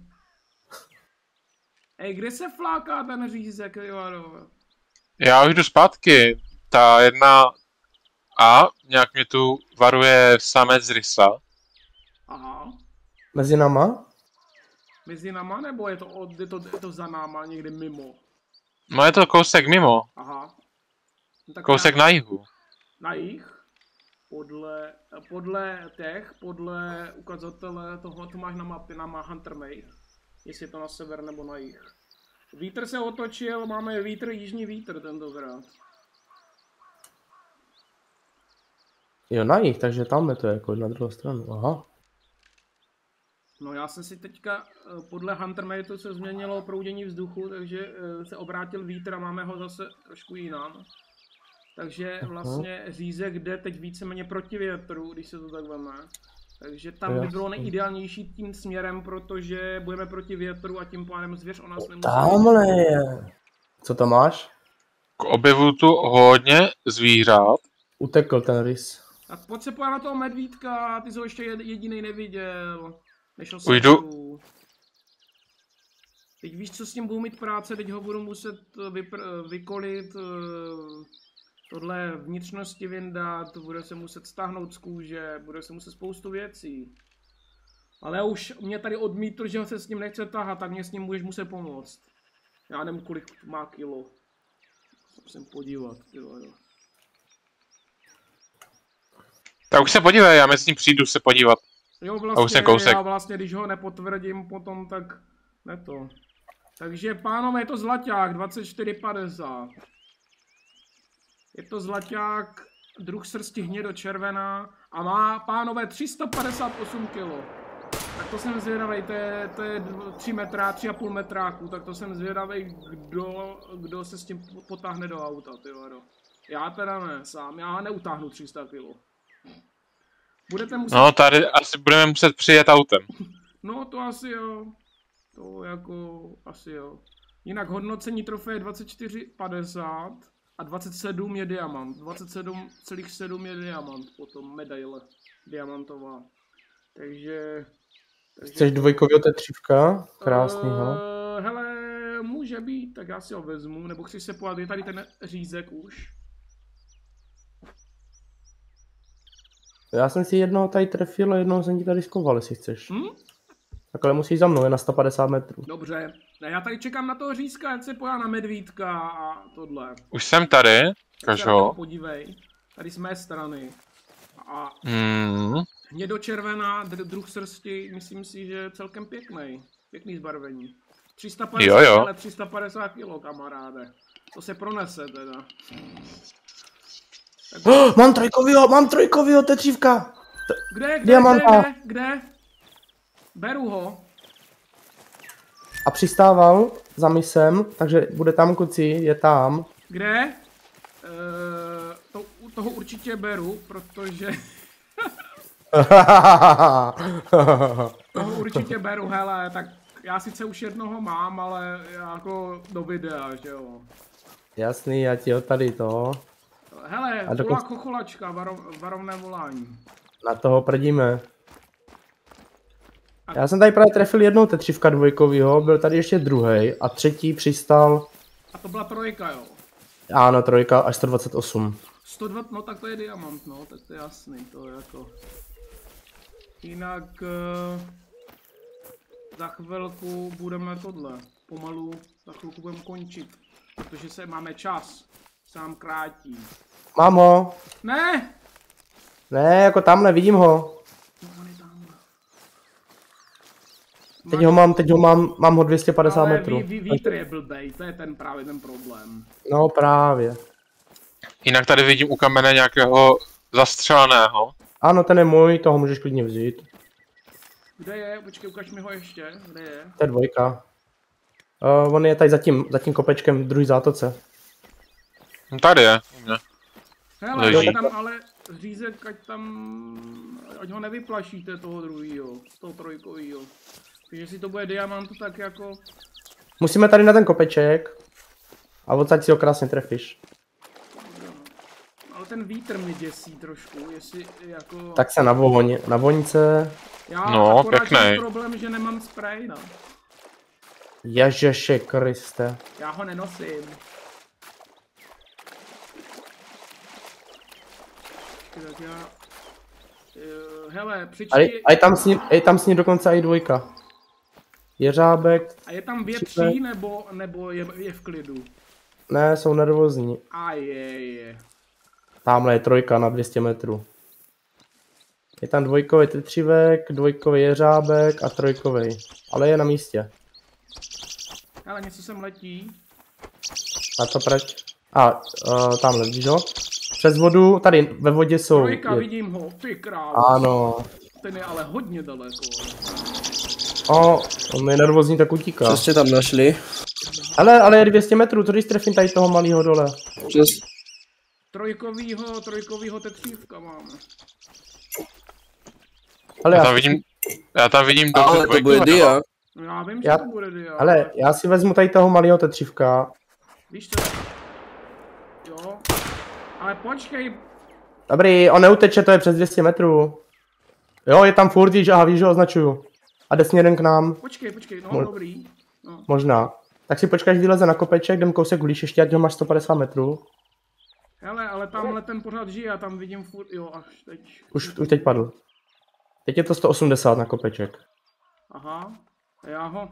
Speaker 1: Ej, kde se fláká ten řízek, jo?
Speaker 3: Já už jdu zpátky. Ta jedna A nějak mě tu varuje samec rysa.
Speaker 1: Aha.
Speaker 2: Mezi náma?
Speaker 1: Mezi náma, nebo je to, od, je to, je to za náma, někde mimo?
Speaker 3: No je to kousek mimo.
Speaker 1: Aha. No, tak
Speaker 3: Kousek
Speaker 1: já,
Speaker 3: na jihu.
Speaker 1: na jich? Podle, podle těch, podle ukazatele toho, to máš na mapě, na má Hunter Mate. Jestli je to na sever nebo na jih. Vítr se otočil, máme vítr, jižní vítr tentokrát.
Speaker 2: Jo, na jich, takže tam je to jako na druhou stranu. Aha.
Speaker 1: No já jsem si teďka, eh, podle Hunter Mateu se změnilo proudění vzduchu, takže eh, se obrátil vítr a máme ho zase trošku jinam. Takže vlastně řízek jde teď víceméně proti větru, když se to tak veme. Takže tam by bylo nejideálnější tím směrem, protože budeme proti větru a tím pádem zvěř o nás nemusí.
Speaker 2: Tamhle je. Co tam máš?
Speaker 3: K objevu tu hodně zvířat.
Speaker 2: Utekl ten rys.
Speaker 1: Tak pojď se pojď na toho medvídka, ty jsi ho ještě jedinej neviděl. Nešel jsem
Speaker 3: Půjdu.
Speaker 1: tu. Teď víš, co s tím budu mít práce, teď ho budu muset vypr- vykolit, eh, tohle vnitřnosti vyndat, bude se muset stáhnout z kůže, bude se muset spoustu věcí. Ale už mě tady odmítl, že se s ním nechce tahat, tak mě s ním budeš muset pomoct. Já nevím, kolik má kilo. Musím podívat, kilo, jo.
Speaker 3: Tak už se podívej, já mezi tím přijdu se podívat.
Speaker 1: Jo,
Speaker 3: A už jsem
Speaker 1: vlastně,
Speaker 3: kousek.
Speaker 1: já vlastně, když ho nepotvrdím potom, tak ne to. Takže pánové, je to zlaťák, dvacet čtyři padesát. Je to zlaťák, druh srsti hnědo-červená a má, pánové, tři sta padesát osm kilo. Tak to jsem zvědavej, to je, to je tři metra, tři a půl metráku, tak to jsem zvědavej, kdo, kdo se s tím potáhne do auta, ty vado. Já teda ne, sám, já neutáhnu tři sta kilo. Budete muset...
Speaker 3: No, tady asi budeme muset přijet autem.
Speaker 1: No, to asi jo. To jako, asi jo. Jinak hodnocení trofeje dvacet čtyři padesát a dvacet sedm je diamant. dvacet sedm celá sedm je diamant, potom medaile diamantová. Takže... takže
Speaker 2: Chceš dvojkovýho tetřívka? Krásnýho.
Speaker 1: Uh, hele, může být, tak já si ho vezmu, nebo chci se podívat, je tady ten řízek už.
Speaker 2: Já jsem si jednoho tady trefil a jednoho jsem ti tady skoval, jestli chceš.
Speaker 1: Hm?
Speaker 2: Takhle musíš za mnou, je na sto padesát metrů.
Speaker 1: Dobře, ne, já tady čekám na toho řízka, ať se pojá na medvídka a tohle.
Speaker 3: Už jsem tady,
Speaker 1: Tak se na
Speaker 3: kažo.
Speaker 1: toho podívej, tady z mé strany. A
Speaker 3: Hmm.
Speaker 1: hnědočervená, dr- druh srsti, myslím si, že je celkem pěkný. Pěkný zbarvení. tři sta padesát,
Speaker 3: Jo, jo.
Speaker 1: ale tři sta padesát kilo, kamaráde. To se pronese teda. Tak,
Speaker 2: Oh, mám trojkovýho, mám trojkovýho tetřívka!
Speaker 1: kde, kde, kde,
Speaker 2: diamanta.
Speaker 1: kde, kde? Beru ho.
Speaker 2: A přistával za misem, takže bude tam kuci, je tam.
Speaker 1: Kde? E, to, toho určitě beru, protože... toho určitě beru, hele, tak já sice už jednoho mám, ale jako do videa, že jo.
Speaker 2: Jasný, já ti ho tady to.
Speaker 1: Hele,
Speaker 2: A
Speaker 1: volá
Speaker 2: dokonce-
Speaker 1: chocholačka, varov, varovné volání.
Speaker 2: Na toho prdíme.
Speaker 1: A-
Speaker 2: Já jsem tady právě trefil jednou tetřívka dvojkovýho, byl tady ještě druhý a třetí přistal,
Speaker 1: A to byla trojka, jo.
Speaker 2: ano, trojka až sto dvacet osm.
Speaker 1: sto dva, no tak to je diamant, no, tak to je jasný, to je jako... Jinak... Uh, za chvilku budeme tohle, pomalu, za chvilku budeme končit. Protože se máme čas, sám krátí.
Speaker 2: Mám ho.
Speaker 1: Ne!
Speaker 2: Ne, jako tamhle, vidím ho.
Speaker 1: No, on je tam.
Speaker 2: Teď ho mám, teď ho mám, mám ho dvě stě padesát
Speaker 1: Ale
Speaker 2: metrů.
Speaker 1: ví, ví, vítr je blbej, to je ten právě ten problém.
Speaker 2: No právě.
Speaker 3: Jinak tady vidím u kamene nějakého zastřeleného.
Speaker 2: Ano, ten je můj, toho můžeš klidně vzít.
Speaker 1: Kde je? Počkej, ukaž mi ho ještě. Kde je?
Speaker 2: To je dvojka. Uh, on je tady za tím, za tím kopečkem v druhý zátoce.
Speaker 3: No tady je, u mě.
Speaker 1: Hele,
Speaker 3: Leží.
Speaker 1: ať tam ale řízek, ať tam, ať ho nevyplašíte toho druhýho, toho trojkovýho. Takže jestli to bude diamant, tak jako,
Speaker 2: Musíme tady na ten kopeček. A odsaď si ho krásně trefíš.
Speaker 1: ale ten vítr mě děsí trošku, jestli jako,
Speaker 2: Tak se na voň, na voňce.
Speaker 1: já
Speaker 3: No,
Speaker 1: akorát
Speaker 3: pěknej.
Speaker 1: mám problém, že nemám spray, no.
Speaker 2: Ježeši Kriste.
Speaker 1: Já ho nenosím. Tak já, uh, hele,
Speaker 2: A,
Speaker 1: přičti,
Speaker 2: a je tam s ní, je tam s ní dokonce i dvojka. Jeřábek,
Speaker 1: a je tam větší, nebo, nebo je, je v klidu?
Speaker 2: ne, jsou nervózní.
Speaker 1: A je, je.
Speaker 2: Tamhle je trojka na dvě stě metrů. Je tam dvojkový tetřívek, dvojkový jeřábek a trojkový. Ale je na místě.
Speaker 1: Hele, něco sem letí.
Speaker 2: A to proč? A uh, tamhle, vidíš ho? Přes vodu, tady ve vodě jsou.
Speaker 1: Trojka,
Speaker 2: je,
Speaker 1: vidím ho, ty král.
Speaker 2: ano.
Speaker 1: Ten je ale hodně daleko.
Speaker 2: O, on je nervózní, tak utíká.
Speaker 4: Co jste tam našli?
Speaker 2: Ale, ale je dvě stě metrů, to když trefím tady toho malého dole.
Speaker 4: Přes...
Speaker 1: Trojkovýho, trojkovýho tetřívka máme.
Speaker 2: Ale
Speaker 3: Já
Speaker 2: já,
Speaker 3: tam vidím, já tam vidím toho
Speaker 4: Ale to bude
Speaker 3: dvojkového.
Speaker 4: dia.
Speaker 1: No já vím,
Speaker 2: Já-
Speaker 1: že to bude dia.
Speaker 2: ale já si vezmu tady toho malého tetřívka.
Speaker 1: Víš co? Jo. Ale počkej,
Speaker 2: Dobrý, on neuteče, to je přes dvě stě metrů. Jo, je tam furt, víš, aha, víš, že ho označuju. A jde směrem k nám,
Speaker 1: počkej, počkej, no
Speaker 2: Mo-
Speaker 1: dobrý. No.
Speaker 2: možná. Tak si počkáš, vyleze na kopeček, jdem kousek gulíš, ještě ať ho máš sto padesát metrů.
Speaker 1: Hele, ale tamhle ten pořád žije a tam vidím furt, jo, až teď.
Speaker 2: Už, už teď padl. Teď je to sto osmdesát na kopeček.
Speaker 1: Aha, a já ho.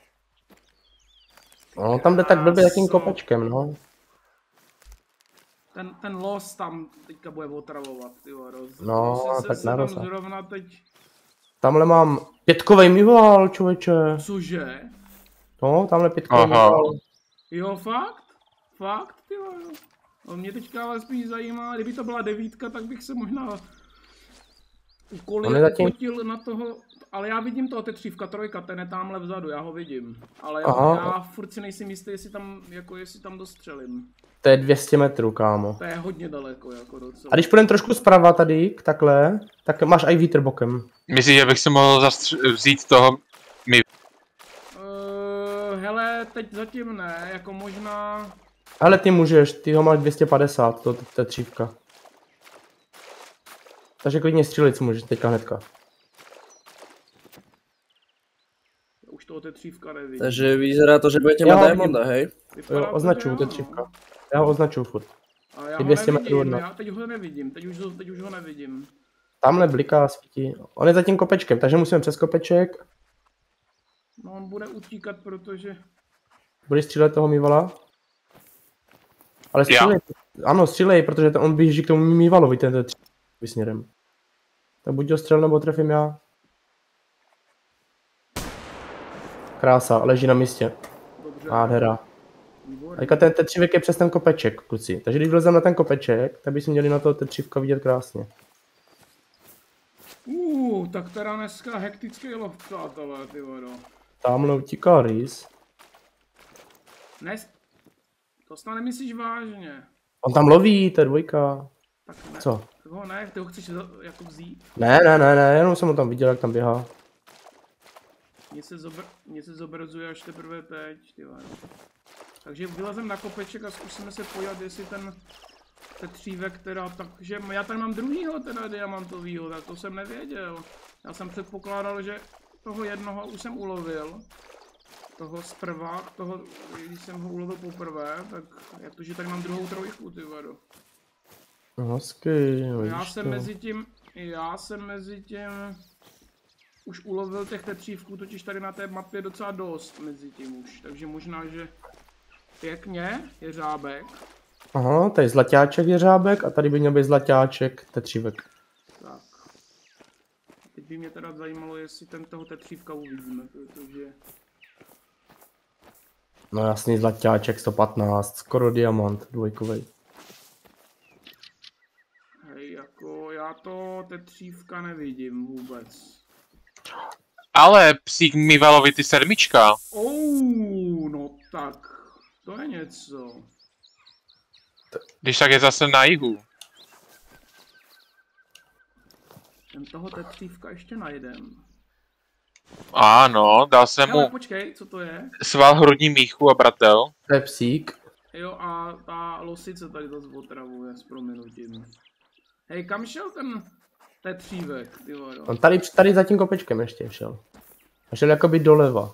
Speaker 2: No, tam jde tak blbě jakým
Speaker 1: Kráso.
Speaker 2: kopečkem, no.
Speaker 1: ten, ten los tam teďka bude otravovat, ty vado.
Speaker 2: No,
Speaker 1: se,
Speaker 2: tak
Speaker 1: se tam
Speaker 2: narosa.
Speaker 1: zrovna teď,
Speaker 2: Tamhle mám pětkovej mýval, člověče.
Speaker 1: cože?
Speaker 2: No, tamhle pětkovej
Speaker 3: Aha.
Speaker 2: mýval.
Speaker 1: Jo, fakt? Fakt, ty vado. No, mě teďka ale spíš zajímá, kdyby to byla devítka, tak bych se možná
Speaker 2: On je
Speaker 1: ukolil,
Speaker 2: zatím-
Speaker 1: ukotil na toho, ale já vidím toho tetřívka trojka, ten je tamhle vzadu, já ho vidím. Ale já,
Speaker 2: Aha.
Speaker 1: já furt si nejsem jistý, jestli tam, jako jestli tam dostřelím.
Speaker 2: To je dvě stě metrů, kámo.
Speaker 1: To je hodně daleko, jako docela.
Speaker 2: A když půjdem trošku zprava tady, k takhle, tak máš i vítr bokem.
Speaker 3: Myslíš, že bych si mohl zastř- vzít toho my...
Speaker 1: Uh, hele, teď zatím ne, jako možná...
Speaker 2: Ale ty můžeš, ty ho máš dvě stě padesát, to je třívka. Takže klidně střílit si můžeš teďka hnedka.
Speaker 1: Už toho tetřívka nevidím.
Speaker 4: Takže vyzerá to, že budete
Speaker 2: Já
Speaker 4: mať
Speaker 2: ho
Speaker 4: Diamonda, hej?
Speaker 1: Vypadá
Speaker 2: Jo,
Speaker 1: to,
Speaker 2: označuju,
Speaker 1: že
Speaker 2: to je
Speaker 1: ano.
Speaker 2: třívka. Já ho označuju furt.
Speaker 1: A já
Speaker 2: Je
Speaker 1: ho
Speaker 2: dvě stě metrů
Speaker 1: nevidím,
Speaker 2: od nás.
Speaker 1: já teď ho nevidím, teď už, ho- teď už ho nevidím.
Speaker 2: Tamhle bliká, svítí. On je za tím kopečkem, takže musíme přes kopeček.
Speaker 1: No on bude utíkat, protože...
Speaker 2: Budeš střílet toho mývala? Ale střílej. Ano, střílej, protože to on běží k tomu mývalovi, ten ten tři- směrem. Tak buď ho střel, nebo trefím já. Krása, leží na místě.
Speaker 1: Dobře,
Speaker 2: Nádhera.
Speaker 1: výborně.
Speaker 2: A teďka ten tetřívek je přes ten kopeček, kluci. Takže když vlezem na ten kopeček, tak bychom měli na toho tetřívka vidět krásně.
Speaker 1: Uh, tak teda dneska hektický lov, přátelé, ty vado.
Speaker 2: Tamhle utíká rýs.
Speaker 1: Nes... To snad nemyslíš vážně.
Speaker 2: On tam loví, to je dvojka.
Speaker 1: Tak ne.
Speaker 2: Co?
Speaker 1: Tak ho ne, ty ho chceš za- jako vzít.
Speaker 2: Ne, ne, ne, ne, jenom jsem ho tam viděl, jak tam běhá.
Speaker 1: Mně se, zobr... Mně se zobrazuje až teprve teď, ty vado. Takže vylezem na kopeček a zkusíme se podívat, jestli ten tetřívek teda, takže já tady mám druhýho teda diamantovýho, tak to jsem nevěděl. Já jsem předpokládal, že toho jednoho už jsem ulovil. Toho zprva, toho, když jsem ho ulovil poprvé, tak jak to, že tady mám druhou trojku, ty vado.
Speaker 2: Hezky, no
Speaker 1: Já
Speaker 2: vidíš
Speaker 1: jsem
Speaker 2: to.
Speaker 1: mezi tím, já jsem mezi tím už ulovil těch tetřívků, totiž tady na té mapě docela dost mezi tím už, takže možná, že pěkně je řábek.
Speaker 2: Aha, tady zlaťáček jeřábek a tady by měl být zlaťáček tetřívek.
Speaker 1: Tak. Teď by mě teda zajímalo, jestli ten toho tetřívka uvidíme, protože...
Speaker 2: No jasný, zlaťáček sto patnáct, skoro diamant, dvojkovej.
Speaker 1: Hej, jako já to tetřívka nevidím vůbec.
Speaker 3: Ale psík mývalovi ty sedmička.
Speaker 1: Oh, no tak, to je něco.
Speaker 3: Když tak je zase na jihu.
Speaker 1: Ten toho tetřívka ještě najdem.
Speaker 3: Ano, dal jsem
Speaker 1: Hele,
Speaker 3: mu
Speaker 1: počkej, co to je?
Speaker 3: sval hrudní míchu a bratel.
Speaker 2: To je psík.
Speaker 1: Jo, a ta losice tady zase otravuje s prominutím. Hej, kam šel ten tetřívek, ty vado?
Speaker 2: On tady, tady za tím kopečkem ještě šel. A šel jakoby doleva.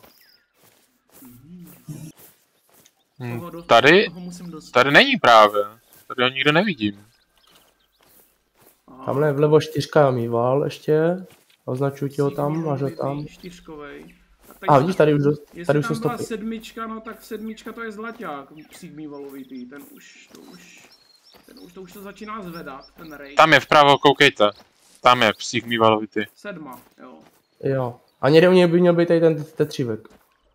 Speaker 3: Hm,
Speaker 1: Toho dost-
Speaker 3: tady,
Speaker 1: toho musím dostat.
Speaker 3: tady není právě. Tady ho nikde nevidím.
Speaker 1: Aha.
Speaker 2: Tamhle vlevo čtyřka mýval ještě. Označuju ti ho
Speaker 1: Psík
Speaker 2: tam, máš ho
Speaker 1: mývalovitý,
Speaker 2: tam.
Speaker 1: čtyřkovej. A
Speaker 2: A vidíš, tady už, dost,
Speaker 1: jestli
Speaker 2: tady už jsou
Speaker 1: tam byla
Speaker 2: stopy.
Speaker 1: sedmička, no tak sedmička to je zlaťák, psík mývalovitý, ten už, to už, ten už, to už to začíná zvedat, ten rej.
Speaker 3: Tam je vpravo, koukejte. Tam je psík mývalovitý.
Speaker 1: Sedma, jo.
Speaker 2: Jo. A někde u něj by měl být tady ten tetřívek.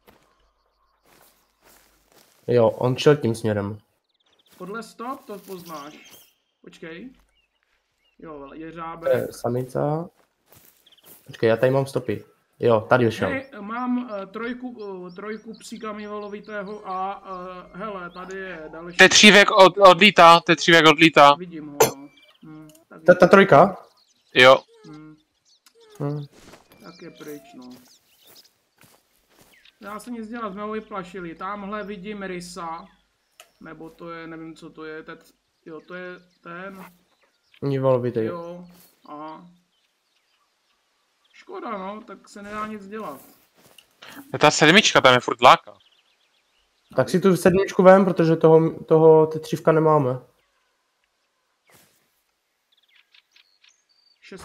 Speaker 2: Jo, on šel tím směrem.
Speaker 1: Podle stop to poznáš. Počkej. Jo,
Speaker 2: To
Speaker 1: jeřábek.
Speaker 2: je samica. Počkej, já tady mám stopy. Jo, tady šel.
Speaker 1: Hej, mám uh, trojku, uh, trojku psíka mývalovitého a uh, hele, tady je další.
Speaker 3: Tetřívek od, odlítá, tetřívek odlítá.
Speaker 1: Vidím ho, no. Hm, tak,
Speaker 2: Ta, ta trojka?
Speaker 3: Jo.
Speaker 1: hm,
Speaker 2: Hm.
Speaker 1: tak je pryč, no. Já se nic dělat, jsme ho vyplašili. Tamhle vidím rysa. Nebo to je, nevím co to je, teď, jo, to je ten,
Speaker 2: Mývalovitý.
Speaker 1: jo, aha. Škoda, no, tak se nedá nic dělat.
Speaker 3: Ta sedmička tam je furt láka.
Speaker 2: Tak si tu sedmičku vem, protože toho, toho tetřívka nemáme.
Speaker 1: Šest...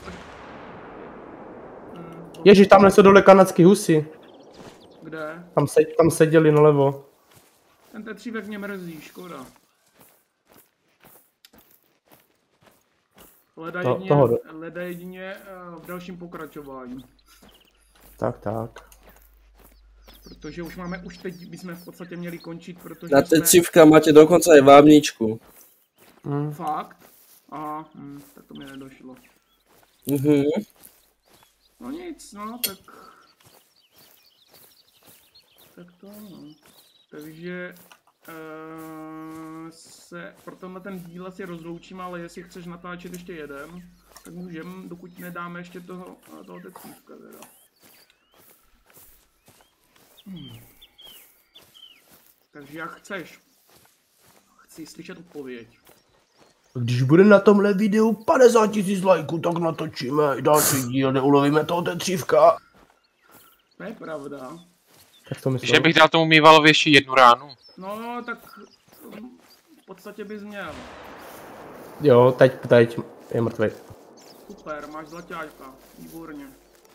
Speaker 1: Hm, to-
Speaker 2: Ježíš, tamhle jsou dole kanadský husy.
Speaker 1: Kde?
Speaker 2: Tam, se, tam seděli nalevo.
Speaker 1: Ten tetřívek mě mrzí, škoda. Leda
Speaker 2: To-
Speaker 1: jedině,
Speaker 2: toho-
Speaker 1: leda jedině uh, v dalším pokračování.
Speaker 2: Tak, tak.
Speaker 1: Protože už máme, už teď bychom v podstatě měli končit, protože
Speaker 4: Na
Speaker 1: jsme...
Speaker 4: tecívka máte dokonca aj vábničku.
Speaker 2: Hm.
Speaker 1: Fakt? Aha, hm, tak to mi nedošlo.
Speaker 4: Mhm.
Speaker 1: No nic, no, tak... Tak to no. Takže... Uh, se pro tenhle ten díl asi rozloučíme, ale jestli chceš natáčet ještě jeden, tak můžem, dokud nedáme ještě toho, toho tecívka teda. Hmm. Takže jak chceš. Chci slyšet odpověď.
Speaker 2: Když bude na tomhle videu padesát tisíc lajků, tak natočíme i další díl, kde ulovíme toho tecívka.
Speaker 1: To je pravda.
Speaker 2: Tak to myslím.
Speaker 3: Že bych dal tomu Mývalovi ještě jednu ránu.
Speaker 1: No, tak um, v podstatě bys měl.
Speaker 2: Jo, teď, teď je mrtvý.
Speaker 1: Super, máš zlaťáčka. Výborně.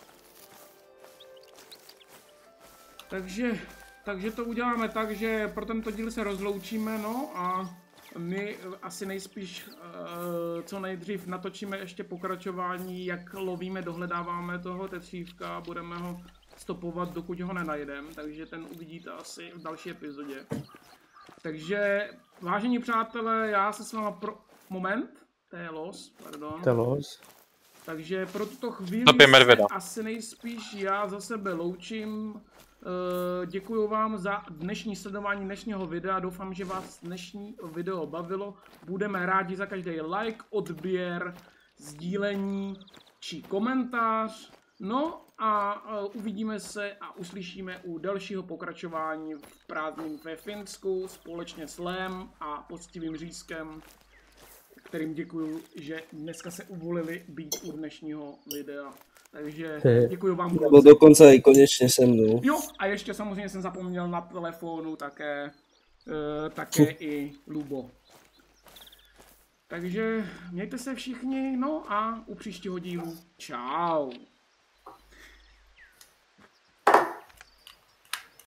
Speaker 1: Takže, takže to uděláme tak, že pro tento díl se rozloučíme, no a my asi nejspíš uh, co nejdřív natočíme ještě pokračování, jak lovíme, dohledáváme toho tecívka a budeme ho stopovat, dokud ho nenajdeme, takže ten uvidíte asi v další epizodě. Takže, vážení přátelé, já se s váma pro... Moment, to je los, pardon.
Speaker 2: To je los.
Speaker 1: Takže pro tuto chvíli
Speaker 3: Topě medvěda.
Speaker 1: se asi nejspíš já za sebe loučím. Děkuji vám za dnešní sledování dnešního videa. Doufám, že vás dnešní video bavilo. Budeme rádi za každý like, odběr, sdílení či komentář. No a uvidíme se a uslyšíme u dalšího pokračování v prázdným ve Finsku společně s Lem a poctivým Řízkem, kterým děkuju, že dneska se uvolili být u dnešního videa. Takže děkuji vám.
Speaker 4: Nebo dokonce i konečně se mnou.
Speaker 1: Jo, a ještě samozřejmě jsem zapomněl na telefonu také, uh, také i Lubo. Takže mějte se všichni, no a u příštího dílu čau.